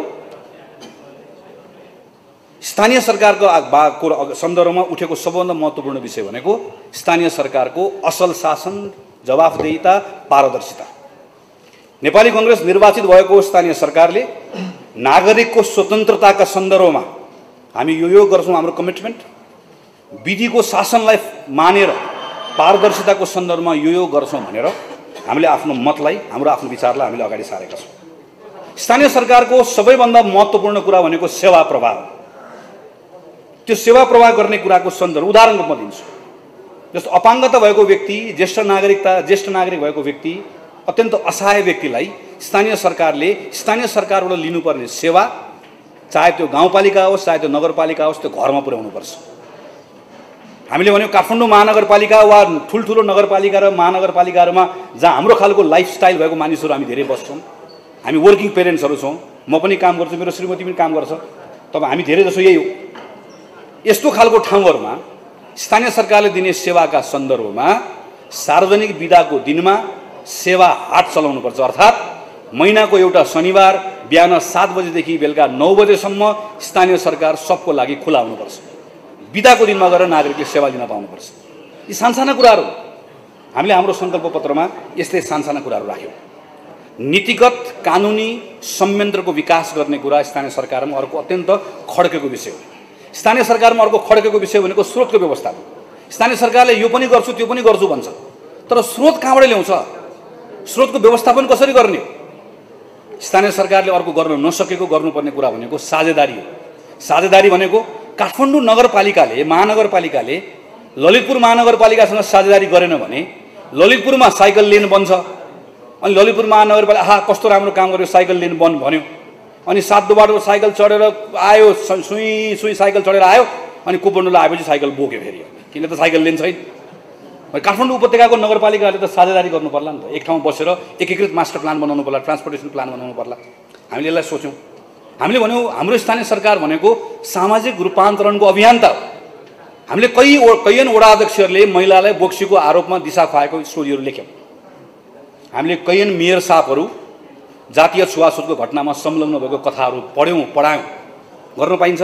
स्थानीय सरकारको सन्दर्भमा उठेको सबभन्दा महत्त्वपूर्ण विषय भनेको स्थानीय सरकारको असल शासन, जवाफदेहिता, पारदर्शिता। नेपाली कांग्रेस निर्वाचित भएको स्थानीय सरकारले नागरिकको स्वतन्त्रताका सन्दर्भमा हामी यो यो गर्छौँ, हाम्रो कमिटमेन्ट। विधिको शासनलाई मानेर पारदर्शिताको सन्दर्भमा यो यो गर्छौँ भनेर हामीले आफ्नो मतलाई, हाम्रो आफ्नो विचारलाई हामीले अगाडि सारेका छौँ। स्थानीय सरकारको सबैभन्दा महत्त्वपूर्ण कुरा भनेको सेवा प्रवाह। त्यो सेवा प्रवाह गर्ने कुराको सन्दर्भ उदाहरण रूपमा दिन्छु। जस्तो अपाङ्गता भएको व्यक्ति, ज्येष्ठ नागरिकता ज्येष्ठ नागरिक भएको व्यक्ति, अत्यन्त असहाय व्यक्तिलाई स्थानीय सरकारले स्थानीय सरकारबाट लिनुपर्ने सेवा, चाहे त्यो गाउँपालिका होस् चाहे त्यो नगरपालिका होस्, त्यो घरमा पुर्याउनुपर्छ। हामीले भन्यौँ काठमाडौँ महानगरपालिका वा ठुल्ठुलो नगरपालिका र महानगरपालिकाहरूमा जहाँ हाम्रो खालको लाइफस्टाइल भएको मानिसहरू हामी धेरै बस्छौँ, हामी वर्किङ पेरेन्ट्सहरू छौँ, म पनि काम गर्छु, मेरो श्रीमती पनि काम गर्छ, तब हामी धेरै जसो यही हो। यस्तो खालको ठाउँहरूमा स्थानीय सरकारले दिने सेवाका सन्दर्भमा सार्वजनिक बिदाको दिनमा सेवा हाट चलाउनुपर्छ। अर्थात् महिनाको एउटा शनिबार बिहान सात बजेदेखि बेलुका नौ बजेसम्म स्थानीय सरकार सबको लागि खुला हुनुपर्छ। बिदाको दिनमा गएर नागरिकले सेवा लिन पाउनुपर्छ। यी सानसाना कुराहरू हामीले हाम्रो सङ्कल्प पत्रमा यस्तै सानसाना कुराहरू राख्यौँ। नीतिगत कानुनी संयन्त्रको विकास गर्ने कुरा स्थानीय सरकारमा अर्को अत्यन्त खड्केको विषय हो। स्थानीय सरकारमा अर्को खड्केको विषय भनेको स्रोतको व्यवस्थापन। स्थानीय सरकारले यो पनि गर्छु त्यो पनि गर्छु भन्छ, तर स्रोत कहाँबाट ल्याउँछ? स्रोतको व्यवस्थापन कसरी गर्ने? स्थानीय सरकारले अर्को गर्न नसकेको गर्नुपर्ने कुरा भनेको साझेदारी हो। साझेदारी भनेको काठमाडौँ नगरपालिकाले महानगरपालिकाले ललितपुर महानगरपालिकासँग साझेदारी गरेन भने ललितपुरमा साइकल लेन बन्छ, अनि ललितपुर महानगरपालिका आहा कस्तो राम्रो काम गर्यो साइकल लेन बन्द भन्यो, अनि सातो बाटो साइकल चढेर आयो, सुई सुई साइकल चढेर आयो, अनि कोपण्डोलाई आएपछि साइकल बोक्यो फेरि, किन त साइकल लेन छैन। काठमाडौँ उपत्यकाको नगरपालिकाहरूले त साझेदारी गर्नु पर्ला नि त, एक ठाउँ बसेर एकीकृत मास्टर प्लान बनाउनु पर्ला, ट्रान्सपोर्टेसन प्लान बनाउनु पर्ला। हामीले यसलाई सोच्यौँ। हामीले भन्यौँ हाम्रो स्थानीय सरकार भनेको सामाजिक रूपान्तरणको अभियान्ता हो। हामीले कई कैयन वडा अध्यक्षहरूले महिलालाई बोक्सीको आरोपमा दिशा खुवाएको स्टोरीहरू लेख्यौँ। हामीले कैयन मेयर साहबहरू जातीय छुवाछुतको घटनामा संलग्न भएको कथाहरू पढ्यौँ, पढायौँ। गर्न पाइन्छ?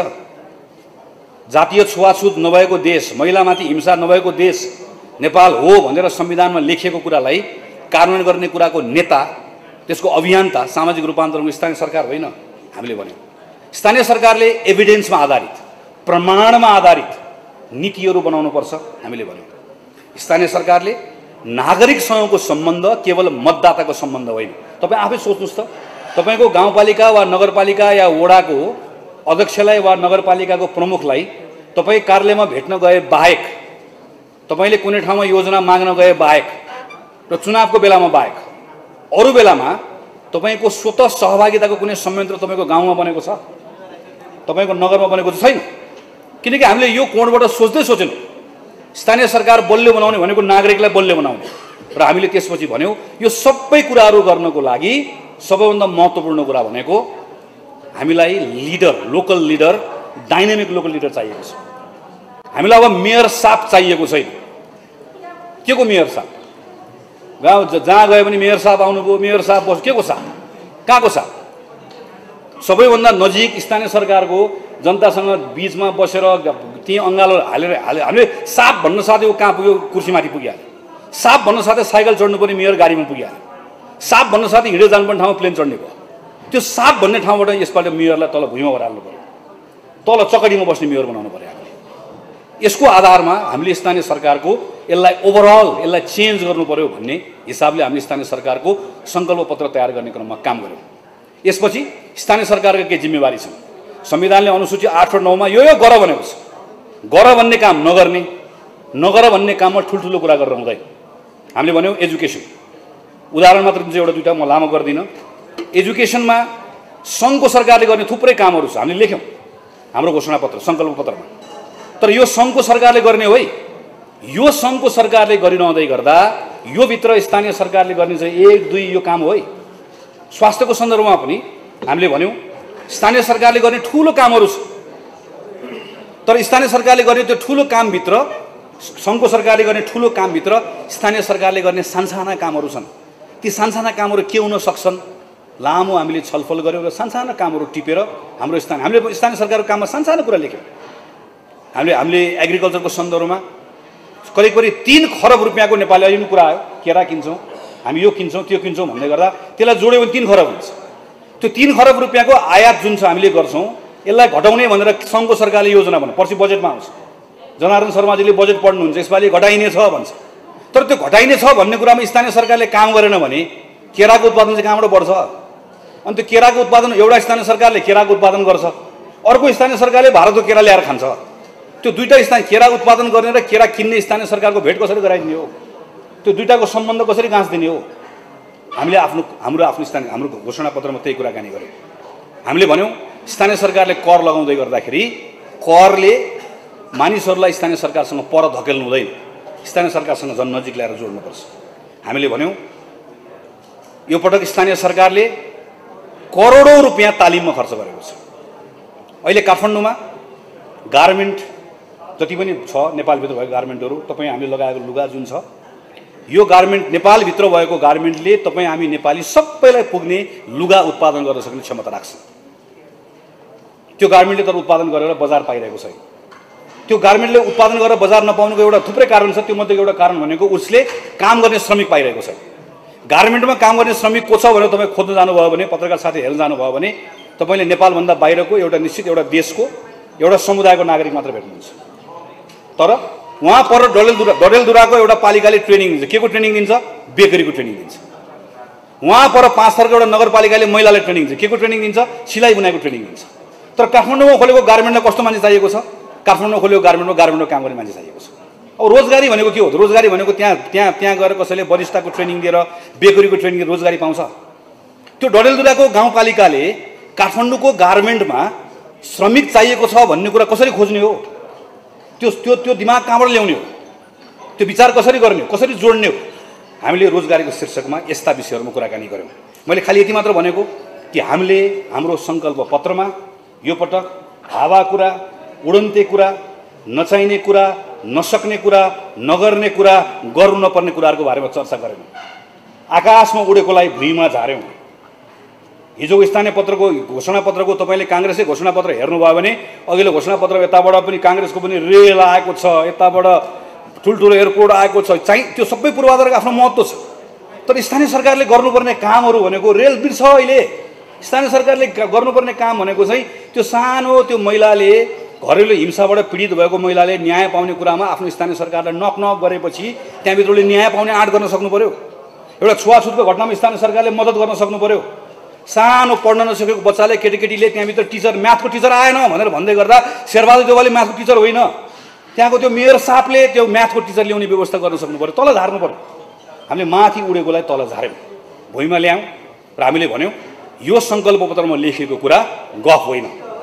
जातीय छुवाछुत नभएको देश, महिलामाथि हिंसा नभएको देश नेपाल हो भनेर संविधानमा लेखिएको कुरालाई कार्यान्वयन गर्ने कुराको नेता, त्यसको अभियन्ता सामाजिक रूपान्तरणको स्थानीय सरकार होइन। हामीले भन्यौँ स्थानीय सरकारले एभिडेन्समा आधारित, प्रमाणमा आधारित नीतिहरू बनाउनुपर्छ। हामीले भन्यौँ स्थानीय सरकारले नागरिकसँगको सम्बन्ध केवल मतदाताको सम्बन्ध होइन। तपाईँ आफै सोच्नुहोस् त, तपाईँको गाउँपालिका वा नगरपालिका या वडाको अध्यक्षलाई वा नगरपालिकाको प्रमुखलाई तपाईँ कार्यालयमा भेट्न गए बाहेक, तपाईँले कुनै ठाउँमा योजना माग्न गए बाहेक र चुनावको बेलामा बाहेक अरू बेलामा तपाईँको स्वतः सहभागिताको कुनै संयन्त्र तपाईँको गाउँमा बनेको छ, तपाईँको नगरमा बनेको छैन। किनकि हामीले यो कोणबाट सोच्दै सोचेनौँ स्थानीय सरकार बलियो बनाउने भनेको नागरिकलाई बलियो बनाउने, र हामीले त्यसपछि भन्यौँ यो सबै कुराहरू गर्नको लागि सबैभन्दा महत्त्वपूर्ण कुरा भनेको हामीलाई leader, local leader, dynamic local leader चाहिएको छ। हामीलाई अब मेयर साहब चाहिएको छैन। के को मेयर साहब? गाउँ जहाँ गए पनि मेयर साहब आउनुभयो, मेयर साहब बस, के को साहब? कहाँको साहब? सबैभन्दा नजिक स्थानीय सरकारको जनतासँग बिचमा बसेर त्यही अङ्गालो हालेर हाले हामीले साप भन्न साथै ऊ कहाँ पुग्यो कुर्सीमाथि पुगिहाल्यो साप भन्न साथै साइकल चढ्नुपर्ने मेयर गाडीमा पुगिहाल्यो साप भन्न साथै हिँडेर जानुपर्ने ठाउँमा प्लेन चढ्ने भयो त्यो साप भन्ने ठाउँबाट यसपल्ट मेयरलाई तल भुइँमा ओह्राल्नु पऱ्यो तल चकडीमा बस्ने मेयर बनाउनु पऱ्यो हामीले यसको आधारमा हामीले स्थानीय सरकारको यसलाई ओभरअल यसलाई चेन्ज गर्नु पऱ्यो भन्ने हिसाबले हामीले स्थानीय सरकारको सङ्कल्प पत्र तयार गर्ने क्रममा काम गऱ्यौँ यसपछि स्थानीय सरकारका के जिम्मेवारी छन् संविधानले अनुसूची आठ र नौमा यो यो गर भनेको छ गर भन्ने काम नगर्ने नगर भन्ने काममा ठुल्ठुलो कुरा गरेर हुँदैन हामीले भन्यौँ एजुकेसन उदाहरण मात्र दिन्छ एउटा दुईवटा म लामो गर्दिनँ एजुकेसनमा सङ्घको सरकारले गर्ने थुप्रै कामहरू छ हामीले लेख्यौँ हाम्रो घोषणापत्र सङ्कल्प पत्रमा तर यो सङ्घको सरकारले गर्ने हो यो सङ्घको सरकारले गरिरहँदै गर्दा यो भित्र स्थानीय सरकारले गर्ने चाहिँ एक दुई यो काम हो है स्वास्थ्यको सन्दर्भमा पनि हामीले भन्यौँ स्थानीय सरकारले गर्ने ठुलो कामहरू छ तर स्थानीय सरकारले गर्ने त्यो ठुलो कामभित्र सङ्घको सरकारले गर्ने ठुलो कामभित्र स्थानीय सरकारले गर्ने सानसाना कामहरू छन् ती सानसाना कामहरू के हुन सक्छन् लामो हामीले छलफल गऱ्यौँ र सानसाना कामहरू टिपेर हाम्रो स्थानीय हामीले स्थानीय सरकारको काममा सानसानो कुरा लेख्यौँ हामीले हामीले एग्रिकल्चरको सन्दर्भमा करिब करिब तीन खरब रुपियाँको नेपाली अहिले कुरा आयो केरा किन्छौँ हामी यो किन्छौँ त्यो किन्छौँ भन्दै गर्दा त्यसलाई जोड्यो भने तीन खरब हुन्छ त्यो तीन खरब रुपियाँको आयात जुन छ हामीले गर्छौँ यसलाई घटाउने भनेर सङ्घको सरकारले योजना भन्नु पर्सि बजेटमा आउँछ जनार्दन शर्माजीले बजेट पढ्नुहुन्छ यसपालि घटाइने छ भन्छ तर त्यो घटाइने छ भन्ने कुरामा स्थानीय सरकारले काम गरेन भने केराको उत्पादन चाहिँ कहाँबाट बढ्छ अनि त्यो केराको उत्पादन एउटा स्थानीय सरकारले केराको उत्पादन गर्छ अर्को स्थानीय सरकारले भारतको केरा ल्याएर खान्छ त्यो दुईवटा स्थानीय केरा उत्पादन गर्ने र केरा किन्ने स्थानीय सरकारको भेट कसरी गराइदिने हो त्यो दुईवटाको सम्बन्ध कसरी गाँच्दिने हो हामीले आफ्नो हाम्रो आफ्नो स्थानीय हाम्रो घोषणापत्रमा त्यही कुराकानी गऱ्यौँ हामीले भन्यौँ स्थानीय सरकारले कर लगाउँदै गर्दाखेरि करले मानिसहरूलाई स्थानीय सरकारसँग पर धकेल्नु हुँदैन स्थानीय सरकारसँग झन् नजिक ल्याएर जोड्नुपर्छ हामीले भन्यौँ यो पटक स्थानीय सरकारले करोडौँ रुपियाँ तालिममा खर्च गरेको छ अहिले काठमाडौँमा गार्मेन्ट जति पनि छ नेपालभित्र भएको गार्मेन्टहरू तपाईँ हामीले लगाएको लुगा जुन छ यो गार्मेन्ट नेपालभित्र भएको गार्मेन्टले तपाईँ हामी नेपाली सबैलाई पुग्ने लुगा उत्पादन गर्न सक्ने क्षमता राख्छ त्यो गार्मेन्टले तर उत्पादन गरेर बजार पाइरहेको छैन त्यो गार्मेन्टले उत्पादन गरेर बजार नपाउनुको एउटा थुप्रै कारण छ त्यो मध्येको एउटा कारण भनेको उसले काम गर्ने श्रमिक पाइरहेको छैन गार्मेन्टमा काम गर्ने श्रमिक को छ भनेर तपाईँ खोज्न जानुभयो भने पत्रकार साथी हेर्न जानुभयो भने तपाईँले नेपालभन्दा बाहिरको एउटा निश्चित एउटा देशको एउटा समुदायको नागरिक मात्र भेट्नुहुन्छ तर उहाँ पर डडेलधुरा डडेलधुराको एउटा पालिकाले ट्रेनिङ दिन्छ के को ट्रेनिङ दिन्छ बेकरीको ट्रेनिङ दिन्छ उहाँ पर पाँच थरको एउटा नगरपालिकाले महिलालाई ट्रेनिङ दिन्छ के को ट्रेनिङ दिन्छ सिलाइ बुनाइको ट्रेनिङ दिन्छ तर काठमाडौँमा खोलेको गार्मेन्टमा कस्तो मान्छे चाहिएको छ काठमाडौँमा खोलेको गार्मेन्टमा गार्मेन्टमा काम गर्ने मान्छे चाहिएको छ अब रोजगारी भनेको के हो रोजगारी भनेको त्यहाँ त्यहाँ त्यहाँ गएर कसैले बरिस्टाको ट्रेनिङ दिएर बेकरीको ट्रेनिङ दिएर रोजगारी पाउँछ त्यो डडेलधुराको गाउँपालिकाले काठमाडौँको गार्मेन्टमा श्रमिक चाहिएको छ भन्ने कुरा कसरी खोज्ने हो त्यो त्यो त्यो दिमाग कहाँबाट ल्याउने हो त्यो विचार कसरी गर्ने हो कसरी जोड्ने हो हामीले रोजगारीको शीर्षकमा यस्ता विषयहरूमा कुराकानी गऱ्यौँ मैले खालि यति मात्र भनेको कि हामीले हाम्रो सङ्कल्प पत्रमा यो पटक हावा कुरा उडन्ते कुरा नचाहिने कुरा नसक्ने कुरा नगर्ने कुरा गर्नु नपर्ने कुराहरूको बारेमा चर्चा गऱ्यौँ आकाशमा उडेकोलाई भुइँमा झार्यौँ हिजो स्थानीय पत्रको घोषणापत्रको तपाईँले काङ्ग्रेसै घोषणापत्र हेर्नुभयो भने अघिल्लो घोषणापत्र यताबाट पनि काङ्ग्रेसको पनि रेल आएको छ यताबाट ठुल्ठुलो एयरपोर्ट आएको छ चाहिँ त्यो सबै पूर्वाधारको आफ्नो महत्त्व छ तर स्थानीय सरकारले गर्नुपर्ने कामहरू भनेको रेल बिर्छ अहिले स्थानीय सरकारले गर्नुपर्ने काम भनेको चाहिँ त्यो सानो त्यो महिलाले घरेलु हिंसाबाट पीडित भएको महिलाले न्याय पाउने कुरामा आफ्नो स्थानीय सरकारलाई नक नक गरेपछि त्यहाँभित्रले न्याय पाउने आँट गर्न सक्नु पर्यो एउटा छुवाछुतको घटनामा स्थानीय सरकारले मद्दत गर्न सक्नु पर्यो सानो पढ्न नसकेको बच्चाले केटीकेटीले त्यहाँभित्र टिचर म्याथको टिचर आएन भनेर भन्दै गर्दा शेरबहादुर देउवाले म्याथको टिचर होइन त्यहाँको त्यो मेयर साहबले त्यो म्याथको टिचर ल्याउने व्यवस्था गर्न सक्नु पर्यो तल झार्नु पर्यो हामीले माथि उडेकोलाई तल झार्यौँ भुइँमा ल्यायौँ र हामीले भन्यौँ यो सङ्कल्प पत्रमा लेखेको कुरा गफ होइन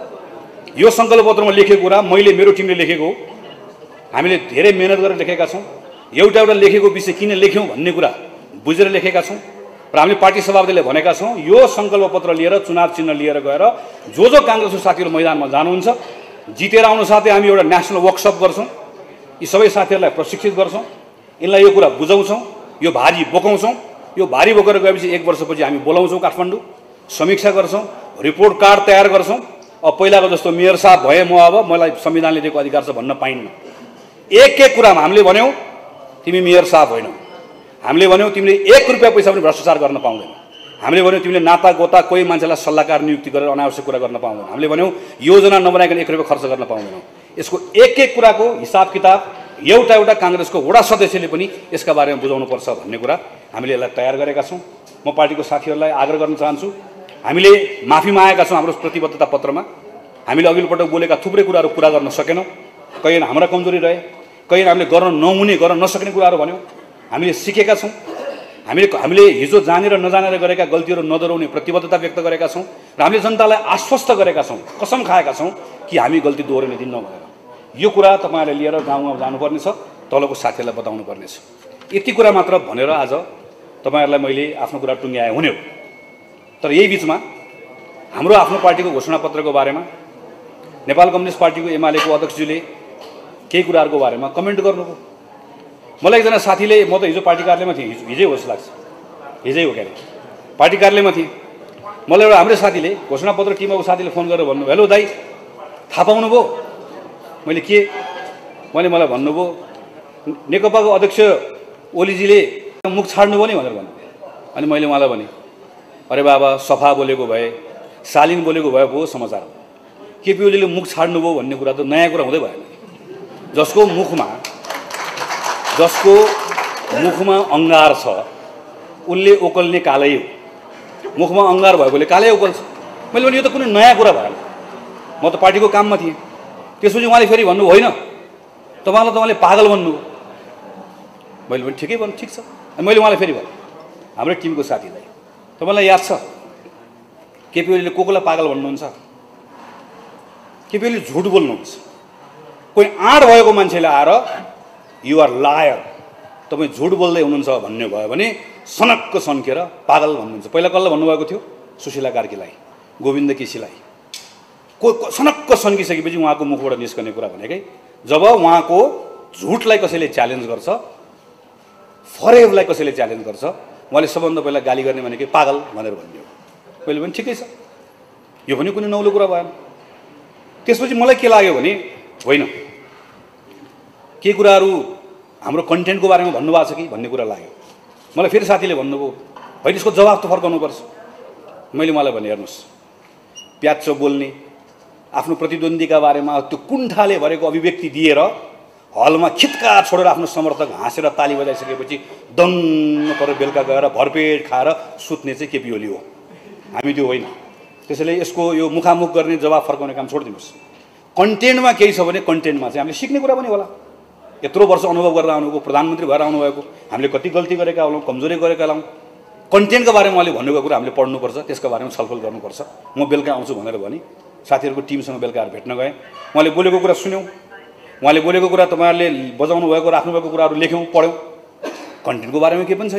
यो सङ्कल्प पत्रमा लेखेको कुरा मैले मेरो टिमले लेखेको हो हामीले धेरै मेहनत गरेर लेखेका छौँ एउटा एउटा लेखेको विषय किन लेख्यौँ भन्ने कुरा बुझेर लेखेका छौँ र हामीले पार्टी सभापतिले भनेका छौँ यो सङ्कल्प पत्र लिएर चुनाव चिन्ह लिएर गएर जो जो काङ्ग्रेसको साथीहरू मैदानमा जानुहुन्छ जितेर आउनु साथै हामी एउटा नेसनल वर्कसप गर्छौँ यी सबै साथीहरूलाई प्रशिक्षित गर्छौँ यिनलाई यो कुरा बुझाउँछौँ यो भारी बोकाउँछौँ यो भारी बोकेर गएपछि एक वर्षपछि हामी बोलाउँछौँ काठमाडौँ समीक्षा गर्छौँ रिपोर्ट कार्ड तयार गर्छौँ अब पहिलाको जस्तो मेयर साहब भए म अब मलाई संविधानले दिएको अधिकार छ भन्न पाइन्न। एक एक कुरामा हामीले भन्यौँ तिमी मेयर साहब होइनौ, हामीले भन्यौँ तिमीले एक रुपियाँ पैसा पनि भ्रष्टाचार गर्न पाउँदैन, हामीले भन्यौँ तिमीले नाता गोता कोही मान्छेलाई सल्लाहकार नियुक्ति गरेर अनावश्यक कुरा गर्न पाउँदैन, हामीले भन्यौँ योजना नबनाइकन एक रुपियाँ खर्च गर्न पाउँदैनौ। यसको एक एक कुराको हिसाब किताब एउटा एउटा काङ्ग्रेसको वडा सदस्यले पनि यसका बारेमा बुझाउनुपर्छ भन्ने कुरा हामीले यसलाई तयार गरेका छौँ। म पार्टीको साथीहरूलाई आग्रह गर्न चाहन्छु, हामीले माफी मागेका छौँ हाम्रो प्रतिबद्धता पत्रमा। हामीले अघिल्लो पटक बोलेका थुप्रै कुराहरू पुरा गर्न सकेनौँ, कहीँ हाम्रा कमजोरी रहे, कहीँ हामीले गर्न नहुने गर्न नसक्ने कुराहरू भन्यौँ। हामीले सिकेका छौँ, हामीले हामीले हिजो जानेर नजानेर गरेका गल्तीहरू नदोहोऱ्याउने प्रतिबद्धता व्यक्त गरेका छौँ र हामीले जनतालाई आश्वस्त गरेका छौँ, कसम खाएका छौँ कि हामी गल्ती दोहोऱ्याउने दिन्न भनेर। यो कुरा तपाईँहरूले लिएर गाउँमा जानुपर्नेछ, तलको साथीहरूलाई बताउनु पर्नेछ। यति कुरा मात्र भनेर आज तपाईँहरूलाई मैले आफ्नो कुरा टुङ्ग्याए हुने हो। तर यही बिचमा हाम्रो आफ्नो पार्टीको घोषणापत्रको बारेमा नेपाल कम्युनिस्ट पार्टीको एमालेको अध्यक्षज्यूले केही कुराहरूको बारेमा कमेन्ट गर्नुभयो। मलाई एकजना साथीले, म त हिजो पार्टी कार्यालयमा थिएँ, हिजो हिजै हो जस्तो लाग्छ, हिजै हो क्या अरे, पार्टी कार्यालयमा थिएँ। मलाई एउटा हाम्रो साथीले, घोषणापत्र टिमको साथीले फोन गरेर भन्नु, हेलो दाइ थाहा पाउनुभयो? मैले के मैले मलाई भन्नुभयो नेकपाको अध्यक्ष ओलीजीले मुख छाड्नुभयो नि भनेर भन्नु। अनि मैले उहाँलाई भने, अरे बाबा सफा बोलेको भए, शालीन बोलेको भए पो समाचार हो, केपी ओलीले मुख छाड्नुभयो भन्ने कुरा त नयाँ कुरा हुँदै भएन। जसको मुखमा जसको मुखमा अङ्गार छ उनले ओकल्ने कालै हो, मुखमा अङ्गार भएकोले कालै ओकल्छ। मैले भने यो त कुनै नयाँ कुरा भएन, म त पार्टीको काममा थिएँ। त्यसपछि उहाँले फेरि भन्नु होइन तपाईँलाई तपाईँले पागल भन्नुभयो। मैले पनि ठिकै भन्नु, ठिक छ। अनि मैले उहाँलाई फेरि भने, हाम्रो टिमको साथीलाई, तपाईँलाई याद छ केपी ओलीले को कोलाई पागल भन्नुहुन्छ? केपी ओलीले झुट बोल्नुहुन्छ। कोही आँट भएको मान्छेले आएर यु आर लायर, तपाईँ झुट बोल्दै हुनुहुन्छ भन्ने भयो भने सनक्क सन्केर पागल भन्नुहुन्छ। पहिला कसलाई भन्नुभएको थियो? सुशीला कार्कीलाई, गोविन्द केसीलाई। को सनक्क सन्किसकेपछि उहाँको मुखबाट निस्कने कुरा भनेकै जब उहाँको झुटलाई कसैले च्यालेन्ज गर्छ, फरेबलाई कसैले च्यालेन्ज गर्छ, उहाँले सबभन्दा पहिला गाली गर्ने भनेकै पागल भनेर भन्ने हो। मैले पनि ठिकै छ, यो पनि कुनै नौलो कुरा भएन। त्यसपछि मलाई के लाग्यो भने होइन के कुराहरू हाम्रो कन्टेन्टको बारेमा भन्नुभएको छ कि भन्ने कुरा लाग्यो। मलाई फेरि साथीले भन्नुभयो होइन यसको जवाब त फर्काउनुपर्छ। मैले उहाँलाई भने हेर्नुहोस्, प्याच्चो बोल्ने, आफ्नो प्रतिद्वन्द्वीका बारेमा त्यो कुण्ठाले भरेको अभिव्यक्ति दिएर हलमा खित्कार छोडेर आफ्नो समर्थक हाँसेर ताली बजाइसकेपछि दङ्ग परेर बेलुका गएर भरपेट खाएर सुत्ने चाहिँ केपी ओली हो, हामी त्यो होइन। त्यसैले यसको यो मुखामुख गर्ने जवाब फर्काउने काम छोडिदिनुहोस्। कन्टेन्टमा केही छ भने कन्टेन्टमा चाहिँ हामीले सिक्ने कुरा पनि होला। यत्रो वर्ष अनुभव गरेर आउनुभएको, प्रधानमन्त्री भएर आउनुभएको, हामीले कति गल्ती गरेका होलाौँ, कमजोरी गरेका होलाौँ, कन्टेन्टको बारेमा उहाँले भन्नुको कुरा हामीले पढ्नुपर्छ, त्यसको बारेमा छलफल गर्नुपर्छ। म बेलुका आउँछु भनेर भने साथीहरूको टिमसँग बेलुका भेट्न गएँ। उहाँले बोलेको कुरा सुन्यौँ, उहाँले बोलेको कुरा तपाईँहरूले बजाउनु भएको राख्नुभएको कुराहरू लेख्यौँ, पढ्यौँ, कन्टेन्टको बारेमा केही पनि छैन।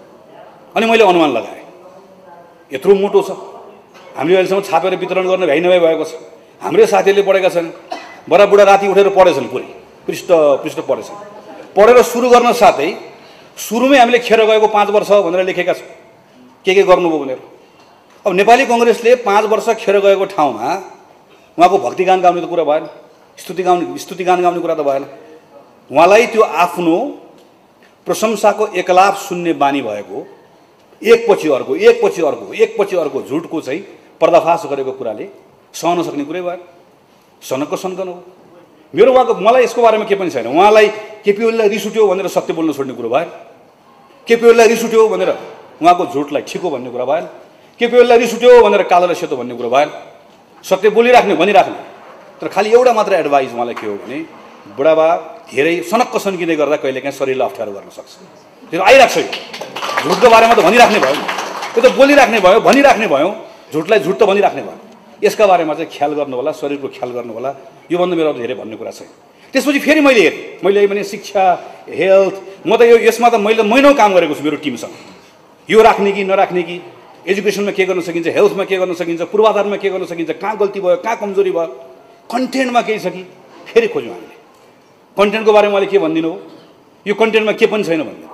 अनि मैले अनुमान लगाएँ यत्रो मोटो छ, हामीले अहिलेसम्म छापेर वितरण गर्न भ्याइ नभए भएको छ। हाम्रै साथीहरूले पढेका छन्, बडाबुडा राति उठेर पढेछन्, पुरै पृष्ठ पृष्ठ पढेछन्। पढेर सुरु गर्न साथै सुरुमै हामीले खेर गएको पाँच वर्ष भनेर लेखेका छौँ के के गर्नुभयो भनेर। अब नेपाली कङ्ग्रेसले पाँच वर्ष खेर गएको ठाउँमा उहाँको भक्तिगान गाउने त कुरा भएन, स्तुति गाउने स्तुतिगान गाउने कुरा त भएन। उहाँलाई त्यो आफ्नो प्रशंसाको एकलाप सुन्ने बानी भएको एकपछि अर्को एकपछि अर्को एकपछि अर्को झुटको चाहिँ पर्दाफास गरेको कुराले सहन सक्ने कुरै भएन। सनक्क सन्कन हो मेरो। उहाँको मलाई यसको बारेमा के पनि छैन। उहाँलाई केपी ओलीलाई रिस उठ्यो भनेर सत्य बोल्न छोड्ने कुरो भएन, केपी ओलीलाई रिस उठ्यो भनेर उहाँको झुटलाई ठिको भन्ने कुरा भएन, केपी ओलीलाई रिस उठ्यो भनेर कालोलाई सेतो भन्ने कुरो भएन। सत्य बोलिराख्ने भनिराख्ने। तर खालि एउटा मात्र एडभाइस उहाँलाई के हो भने बुढाबा धेरै सनक्क सन्किँदै गर्दा कहिलेकाहीँ शरीरलाई अप्ठ्यारो गर्न सक्छ। त्यो आइरहेको छ। झुटको बारेमा त भनिराख्ने भयो, त्यो त बोलिराख्ने भयो, भनिराख्ने भयो, झुटलाई झुट त भनिराख्ने भयो। यसका बारेमा चाहिँ ख्याल गर्नु होला, शरीरको ख्याल गर्नु होला। योभन्दा मेरो धेरै भन्ने कुरा छैन। त्यसपछि फेरि मैले हेरेँ, मैले भने शिक्षा, हेल्थ, म त यो यसमा त मैले महिनौ काम गरेको छु मेरो टिमसँग। यो राख्ने कि नराख्ने कि, एजुकेसनमा के गर्न सकिन्छ, हेल्थमा के गर्न सकिन्छ, पूर्वाधारमा के गर्न सकिन्छ, कहाँ गल्ती भयो, कहाँ कमजोरी भयो, कन्टेन्टमा केही छ कि फेरि खोज्यौँ हामीले। कन्टेन्टको बारेमा मैले के भनिदिनु हो, यो कन्टेन्टमा के पनि छैन भनिदिनु।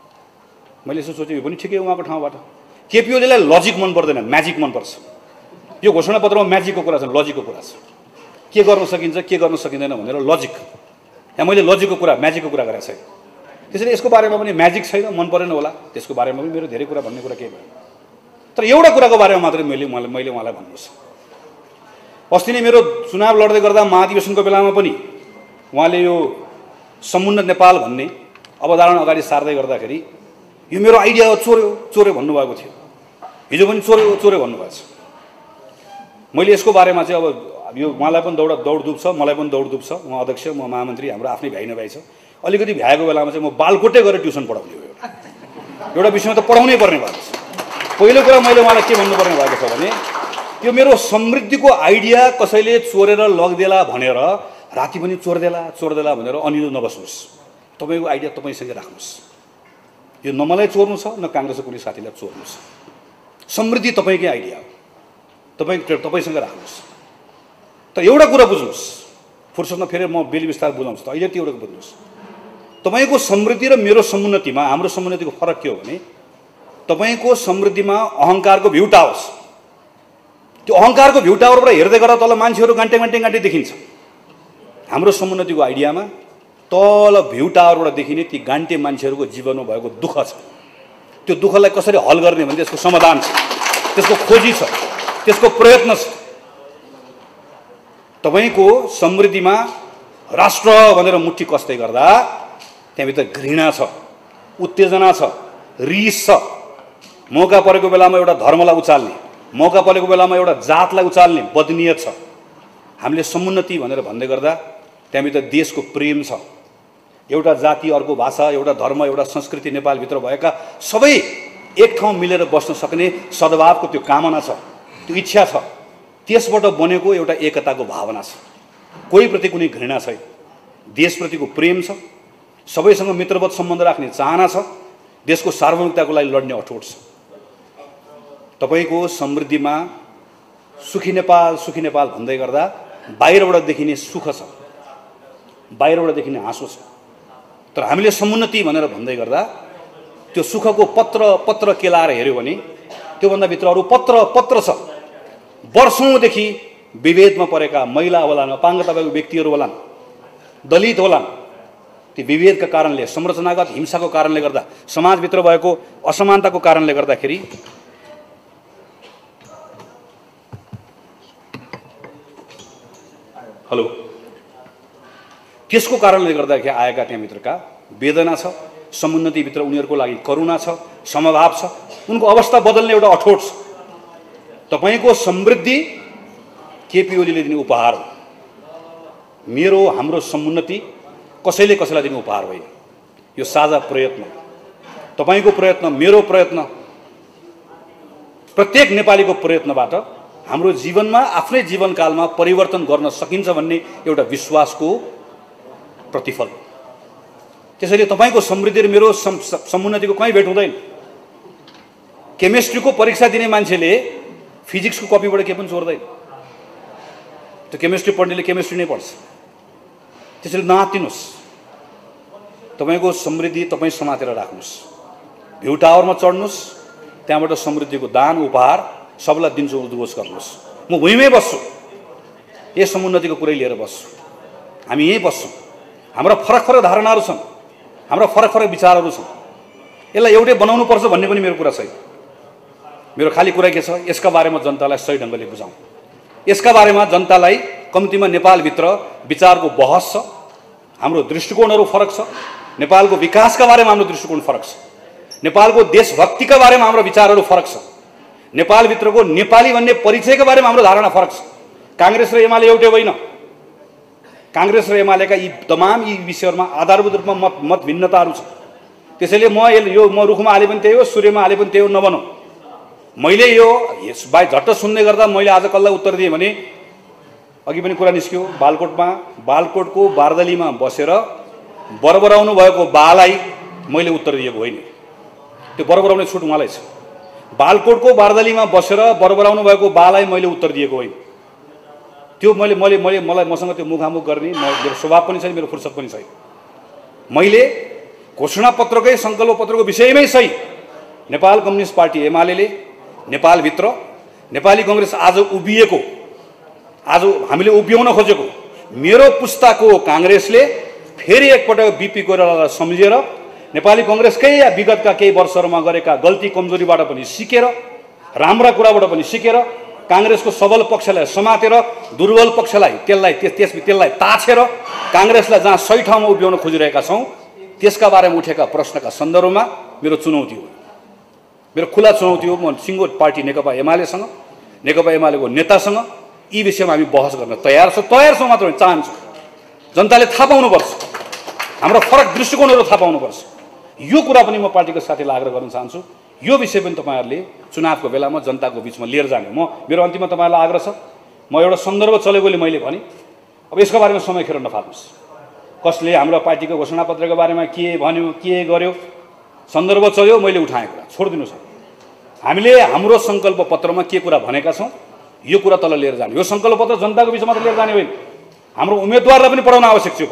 मैले यसो सोचेँ यो पनि ठिकै हो उहाँको ठाउँबाट। केपी ओलीलाई लजिक मन पर्दैन, म्याजिक मनपर्छ। यो घोषणापत्रमा म्याजिकको कुरा छ, लजिकको कुरा छ। के गर्न सकिन्छ के गर्न सकिँदैन भनेर लजिक, यहाँ मैले लजिकको कुरा म्याजिकको कुरा गरेको छैन। त्यसैले यसको बारेमा पनि म्याजिक छैन, मन परेन होला, त्यसको बारेमा पनि मेरो धेरै कुरा भन्ने कुरा केही भएन। तर एउटा कुराको बारेमा मात्रै मैले मैले उहाँलाई भन्नुहोस्। अस्ति नै मेरो चुनाव लड्दै गर्दा महाधिवेशनको बेलामा पनि उहाँले यो समुन्नत नेपाल भन्ने अवधारणा अगाडि सार्दै गर्दाखेरि यो मेरो आइडिया हो, चोर्यो चोर्यो भन्नुभएको थियो। हिजो पनि चोर्यो चोर्यो भन्नुभएको छ। मैले यसको बारेमा चाहिँ अब यो उहाँलाई पनि दौड दौडधुप छ, मलाई पनि दौडधुप छ। उहाँ अध्यक्ष, म महामन्त्री, हाम्रो आफ्नै भ्याइ नभ्याइ छ। अलिकति भ्याएको बेलामा चाहिँ म बालकोटे गएर ट्युसन पढाउने हो। एउटा विषयमा त पढाउनै पर्ने भएको छ। पहिलो कुरा मैले उहाँलाई के भन्नुपर्ने भएको छ भने यो मेरो समृद्धिको आइडिया कसैले चोरेर लग्देला भनेर राति पनि चोर्देला चोर्देला भनेर अनिलो नबस्नुहोस्। तपाईँको आइडिया तपाईँसँगै राख्नुहोस्। यो न मलाई चोर्नु छ न काङ्ग्रेसको कुनै साथीलाई चोर्नु छ। समृद्धि तपाईँकै आइडिया हो, तपाईँ तपाईँसँग राख्नुहोस्। तर एउटा कुरा बुझ्नुहोस्, फुर्सदमा फेरि म बेली बिस्तार बुझाउँछु, त अहिले त्यो एउटा बुझ्नुहोस्। तपाईँको समृद्धि र मेरो समुन्नतिमा हाम्रो समुन्नतिको फरक के हो भने तपाईँको समृद्धिमा अहङ्कारको भ्यू टावर्स, त्यो अहङ्कारको भ्यू टावरबाट हेर्दै गर्दा तल मान्छेहरू गान्टे गान्टे गान्टे देखिन्छ। हाम्रो समुन्नतिको आइडियामा तल भ्यू टावरबाट देखिने ती गान्टे मान्छेहरूको जीवनमा भएको दुःख छ। त्यो दुःखलाई कसरी हल गर्ने भने त्यसको समाधान छ, त्यसको खोजी छ, त्यसको प्रयत्न छ। तपाईँको समृद्धिमा राष्ट्र भनेर मुट्ठी कस्दै गर्दा त्यहाँभित्र घृणा छ, उत्तेजना छ, रिस छ। मौका परेको बेलामा एउटा धर्मलाई उचाल्ने, मौका परेको बेलामा एउटा जातलाई उचाल्ने बदनीयत छ। हामीले समुन्नति भनेर भन्दै गर्दा त्यहाँभित्र देशको प्रेम छ। एउटा जाति, अर्को भाषा, एउटा धर्म, एउटा संस्कृति नेपालभित्र भएका सबै एक ठाउँ मिलेर बस्न सक्ने सद्भावको त्यो कामना छ, त्यो इच्छा छ। त्यसबाट बनेको एउटा एकताको भावना छ। कोहीप्रति कुनै घृणा छैन, देशप्रतिको प्रेम छ, सबैसँग मित्रवत सम्बन्ध राख्ने चाहना छ, देशको सार्वभौमिकताको लागि लड्ने अठोट छ। तपाईँको समृद्धिमा सुखी नेपाल सुखी नेपाल भन्दै गर्दा बाहिरबाट देखिने सुख छ, बाहिरबाट देखिने हाँसो छ। तर हामीले समुन्नति भनेर भन्दै गर्दा त्यो सुखको पत्र पत्र केलाएर हेऱ्यो भने त्योभन्दा भित्र अरू पत्र पत्र छ। वर्षौँदेखि विभेदमा परेका महिला होलान्, अपाङ्ग तपाईँको व्यक्तिहरू होलान्, दलित होलान्, ती विभेदका कारणले, संरचनागत हिंसाको कारणले गर्दा, समाजभित्र भएको असमानताको कारणले गर्दाखेरि हेलो त्यसको कारणले गर्दाखेरि आएका त्यहाँभित्रका वेदना छ, समुन्नतिभित्र उनीहरूको लागि करुणा छ, समभाव छ, उनको अवस्था बदल्ने एउटा अठोट छ। तपाईँको समृद्धि केपी ओलीले दिने उपहार हो। मेरो हाम्रो समुन्नति कसैले कसैलाई दिने उपहार होइन, यो साझा प्रयत्न। तपाईँको प्रयत्न, मेरो प्रयत्न, प्रत्येक नेपालीको प्रयत्नबाट हाम्रो जीवनमा आफ्नै जीवनकालमा परिवर्तन गर्न सकिन्छ भन्ने एउटा विश्वासको प्रतिफल। त्यसैले तपाईँको समृद्धि र मेरो समुन्नतिको कहीँ भेट हुँदैन। केमिस्ट्रीको परीक्षा दिने मान्छेले फिजिक्सको कपीबाट के पनि चोर्दैन। त्यो केमिस्ट्री पढ्नेले केमिस्ट्री नै पढ्छ। त्यसैले नआत्तिनुहोस्, तपाईँको समृद्धि तपाईँ समातेर राख्नुहोस्, भ्यू टावरमा चढ्नुहोस्, त्यहाँबाट समृद्धिको दान उपहार सबलाई दिन्छु, उद्घोष गर्नुहोस्। म भुइँमै बस्छु, यही समुन्नतिको कुरै लिएर बस्छु, हामी यहीँ बस्छौँ। हाम्रा फरक फरक धारणाहरू छन्, हाम्रा फरक फरक विचारहरू छन्। यसलाई एउटै बनाउनुपर्छ भन्ने पनि मेरो कुरा छैन। मेरो खाली कुरा के छ, यसका बारेमा जनतालाई सही ढङ्गले बुझाउँ। यसका बारेमा जनतालाई कम्तीमा नेपालभित्र विचारको बहस छ, हाम्रो दृष्टिकोणहरू फरक छ, नेपालको विकासका बारेमा हाम्रो दृष्टिकोण फरक छ, नेपालको देशभक्तिका बारेमा हाम्रो विचारहरू फरक छ, नेपालभित्रको नेपाली भन्ने परिचयका बारेमा हाम्रो धारणा फरक छ। काङ्ग्रेस र एमाले एउटै होइन। काङ्ग्रेस र एमालेका यी तमाम यी विषयहरूमा आधारभूत रूपमा मत मत भिन्नताहरू छ। त्यसैले म यो म रुखमा हाले पनि त्यही हो, सूर्यमा हाले पनि त्यही हो नभनौँ। मैले यो बाई झट्ट सुन्दै गर्दा मैले आज कसलाई उत्तर दिएँ भने अघि पनि कुरा निस्क्यो, बालकोटमा बालकोटको बारदलीमा बसेर बरबराउनु भएको बालाई मैले उत्तर दिएको होइन। त्यो बरबराउने छुट उहाँलाई छ। बालकोटको बारदलीमा बसेर बरबराउनु भएको बालाई मैले उत्तर दिएको होइन। त्यो मैले मैले मैले मलाई मसँग त्यो मुखामुख गर्ने मेरो स्वभाव पनि छैन, मेरो फुर्सद पनि छैन। मैले घोषणापत्रकै सङ्कल्प पत्रको विषयमै सही नेपाल कम्युनिस्ट पार्टी एमाले नेपालभित्र नेपाली कांग्रेस आज उभिएको, आज हामीले उभ्याउन खोजेको मेरो पुस्ताको कांग्रेसले फेरि एकपटक बीपी कोइरालालाई सम्झेर नेपाली कांग्रेसकै विगतका केही वर्षहरूमा गरेका गल्ती कमजोरीबाट पनि सिकेर, राम्रा कुराबाट पनि सिकेर, कांग्रेसको सबल पक्षलाई समातेर दुर्बल पक्षलाई त्यसलाई त्यस त्यसलाई ताछेर कांग्रेसलाई जहाँ सही ठाउँमा उभ्याउन खोजिरहेका छौँ त्यसका बारेमा उठेका प्रश्नका सन्दर्भमा मेरो चुनौती हो, मेरो खुला चुनौती हो। म सिङ्गो पार्टी नेकपा एमालेसँग, नेकपा एमालेको नेतासँग यी विषयमा हामी बहस गर्न तयार छौँ। तयार छौँ मात्र चाहन्छौँ, जनताले थाहा पाउनुपर्छ, हाम्रो फरक दृष्टिकोणहरू थाहा पाउनुपर्छ। यो कुरा पनि म पार्टीको साथीलाई आग्रह गर्न चाहन्छु। यो विषय पनि तपाईँहरूले चुनावको बेलामा जनताको बिचमा लिएर जाने। म मेरो अन्तिममा तपाईँहरूलाई आग्रह छ, म एउटा सन्दर्भ चलेकोले मैले भने अब यसको बारेमा समय खेर नफाल्नुहोस्। कसले हाम्रो पार्टीको घोषणापत्रको बारेमा के भन्यो, के गर्यो, सन्दर्भ चल्यो, मैले उठाएँ कुरा छोडिदिनुहोस्। हामीले हाम्रो सङ्कल्प पत्रमा के कुरा भनेका छौँ यो कुरा तल लिएर जाने। यो सङ्कल्प पत्र जनताको बिचमा त लिएर जाने होइन, हाम्रो उम्मेदवारलाई पनि पढाउन आवश्यक छ।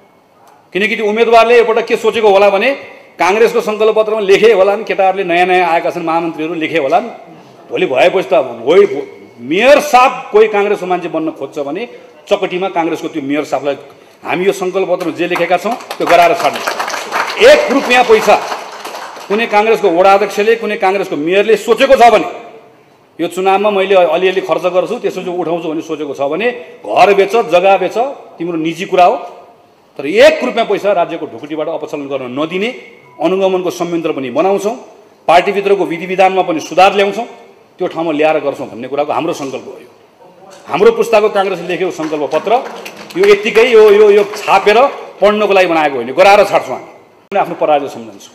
किनकि त्यो उम्मेदवारले एउटा के सोचेको होला भने कांग्रेसको सङ्कल्प पत्रमा लेखे होला नि, केटाहरूले नयाँ नयाँ आएका छन् महामन्त्रीहरू लेखे होला नि, भोलि भएपछि त कोही मेयर साहब कोही कांग्रेसको मान्छे बन्न खोज्छ भने चकटीमा कांग्रेसको त्यो मेयर साहबलाई हामी यो सङ्कल्प पत्रमा जे लेखेका छौँ त्यो गराएर छाड्नु। एक रुपियाँ पैसा कुनै कांग्रेसको वडा अध्यक्षले, कुनै कांग्रेसको मेयरले सोचेको छ भने यो चुनावमा मैले अलिअलि खर्च गर्छु त्यसपछि उठाउँछु भन्ने सोचेको छ भने घर बेच, जग्गा बेच, तिम्रो निजी कुरा हो, तर एक रुपियाँ पैसा राज्यको ढुकुटीबाट अपचलन गर्न नदिने अनुगमनको संयन्त्र पनि बनाउँछौँ, पार्टीभित्रको विधि विधानमा पनि सुधार ल्याउँछौँ, त्यो ठाउँमा ल्याएर गर्छौँ भन्ने कुराको हाम्रो सङ्कल्प हो। यो हाम्रो पुस्ताको कांग्रेसले लेखेको सङ्कल्प पत्र यो यत्तिकै यो यो यो छापेर पढ्नको लागि बनाएको होइन, गराएर छाड्छौँ। हामी आफ्नो पराजय सम्झन्छौँ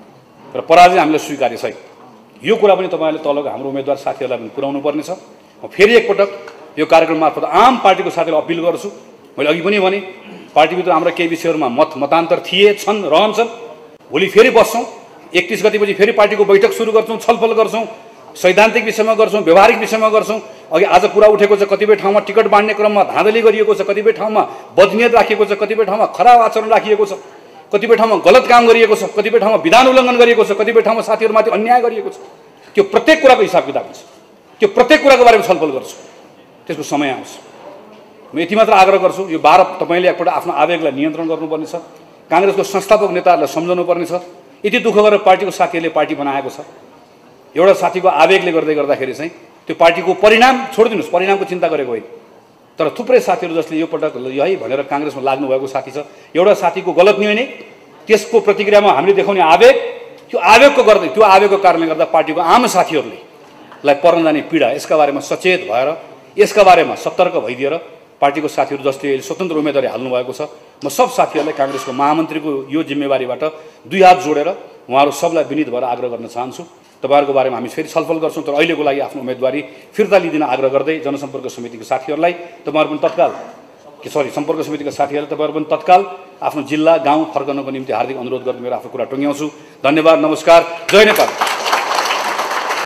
र पराजय हामीले स्वीकार्य छैन। यो कुरा पनि तपाईँहरूले तलको हाम्रो उम्मेदवार साथीहरूलाई पनि पुर्याउनु पर्नेछ। म फेरि एकपटक यो कार्यक्रम मार्फत आम पार्टीको साथीलाई अपिल गर्छु। मैले अघि पनि भने पार्टीभित्र हाम्रा केही विषयहरूमा मत मतान्तर थिए, छन्, रहन्छन्। भोलि फेरि बस्छौँ, एकतिस गतिपछि फेरि पार्टीको बैठक सुरु गर्छौँ, छलफल गर्छौँ, सैद्धान्तिक विषयमा गर्छौँ, व्यवहारिक विषयमा गर्छौँ। अघि आज कुरा उठेको छ कतिपय ठाउँमा टिकट बाँड्ने क्रममा धाँधली गरिएको छ, कतिपय ठाउँमा बदनियत राखिएको छ, कतिपय ठाउँमा खराब आचरण राखिएको छ, कतिपय ठाउँमा गलत काम गरिएको छ, कतिपय ठाउँमा विधान उल्लङ्घन गरिएको छ, कतिपय ठाउँमा साथीहरूमाथि अन्याय गरिएको छ। त्यो प्रत्येक कुराको हिसाब किताब हुन्छ, त्यो प्रत्येक कुराको बारेमा छलफल गर्छु, त्यसको समय आउँछ। म यति मात्र आग्रह गर्छु, यो बाह्र तपाईँले एकपल्ट आफ्नो आवेगलाई नियन्त्रण गर्नुपर्नेछ, कांग्रेसको संस्थापक नेताहरूलाई सम्झाउनु पर्नेछ। यति दुःख गरेर पार्टीको साथीहरूले पार्टी बनाएको छ, एउटा साथीको आवेगले गर्दै गर्दाखेरि चाहिँ त्यो पार्टीको परिणाम छोडिदिनुहोस्, परिणामको चिन्ता गरेको होइन, तर थुप्रै साथीहरू जसले यो पटक है भनेर कांग्रेसमा लाग्नु भएको साथी छ, एउटा साथीको गलत निर्णय त्यसको प्रतिक्रियामा हामीले देखाउने आवेग, त्यो आवेगको गर्दै त्यो आवेगको कारणले गर्दा पार्टीको आम साथीहरूले लाई पर्न जाने पीडा, यसका बारेमा सचेत भएर यसका बारेमा सतर्क भइदिएर पार्टीको साथीहरू जसले स्वतन्त्र उम्मेदवारी हाल्नु भएको छ, म सब साथीहरूलाई कांग्रेसको महामन्त्रीको यो जिम्मेवारीबाट दुई हात जोडेर उहाँहरू सबलाई विनीत भएर आग्रह गर्न चाहन्छु। तपाईँहरूको बारेमा हामी फेरि छलफल गर्छौँ, तर अहिलेको लागि आफ्नो उम्मेदवारी फिर्ता लिइदिन आग्रह गर्दै जनसम्पर्क समितिको साथीहरूलाई तपाईँहरू पनि तत्काल कि सरी सम्पर्क समितिका साथीहरूले तपाईँहरू पनि तत्काल आफ्नो जिल्ला गाउँ फर्कनको निम्ति हार्दिक अनुरोध गर्दै मेरो आफ्नो कुरा टुङ्ग्याउँछु। धन्यवाद, नमस्कार, जय नेपाल।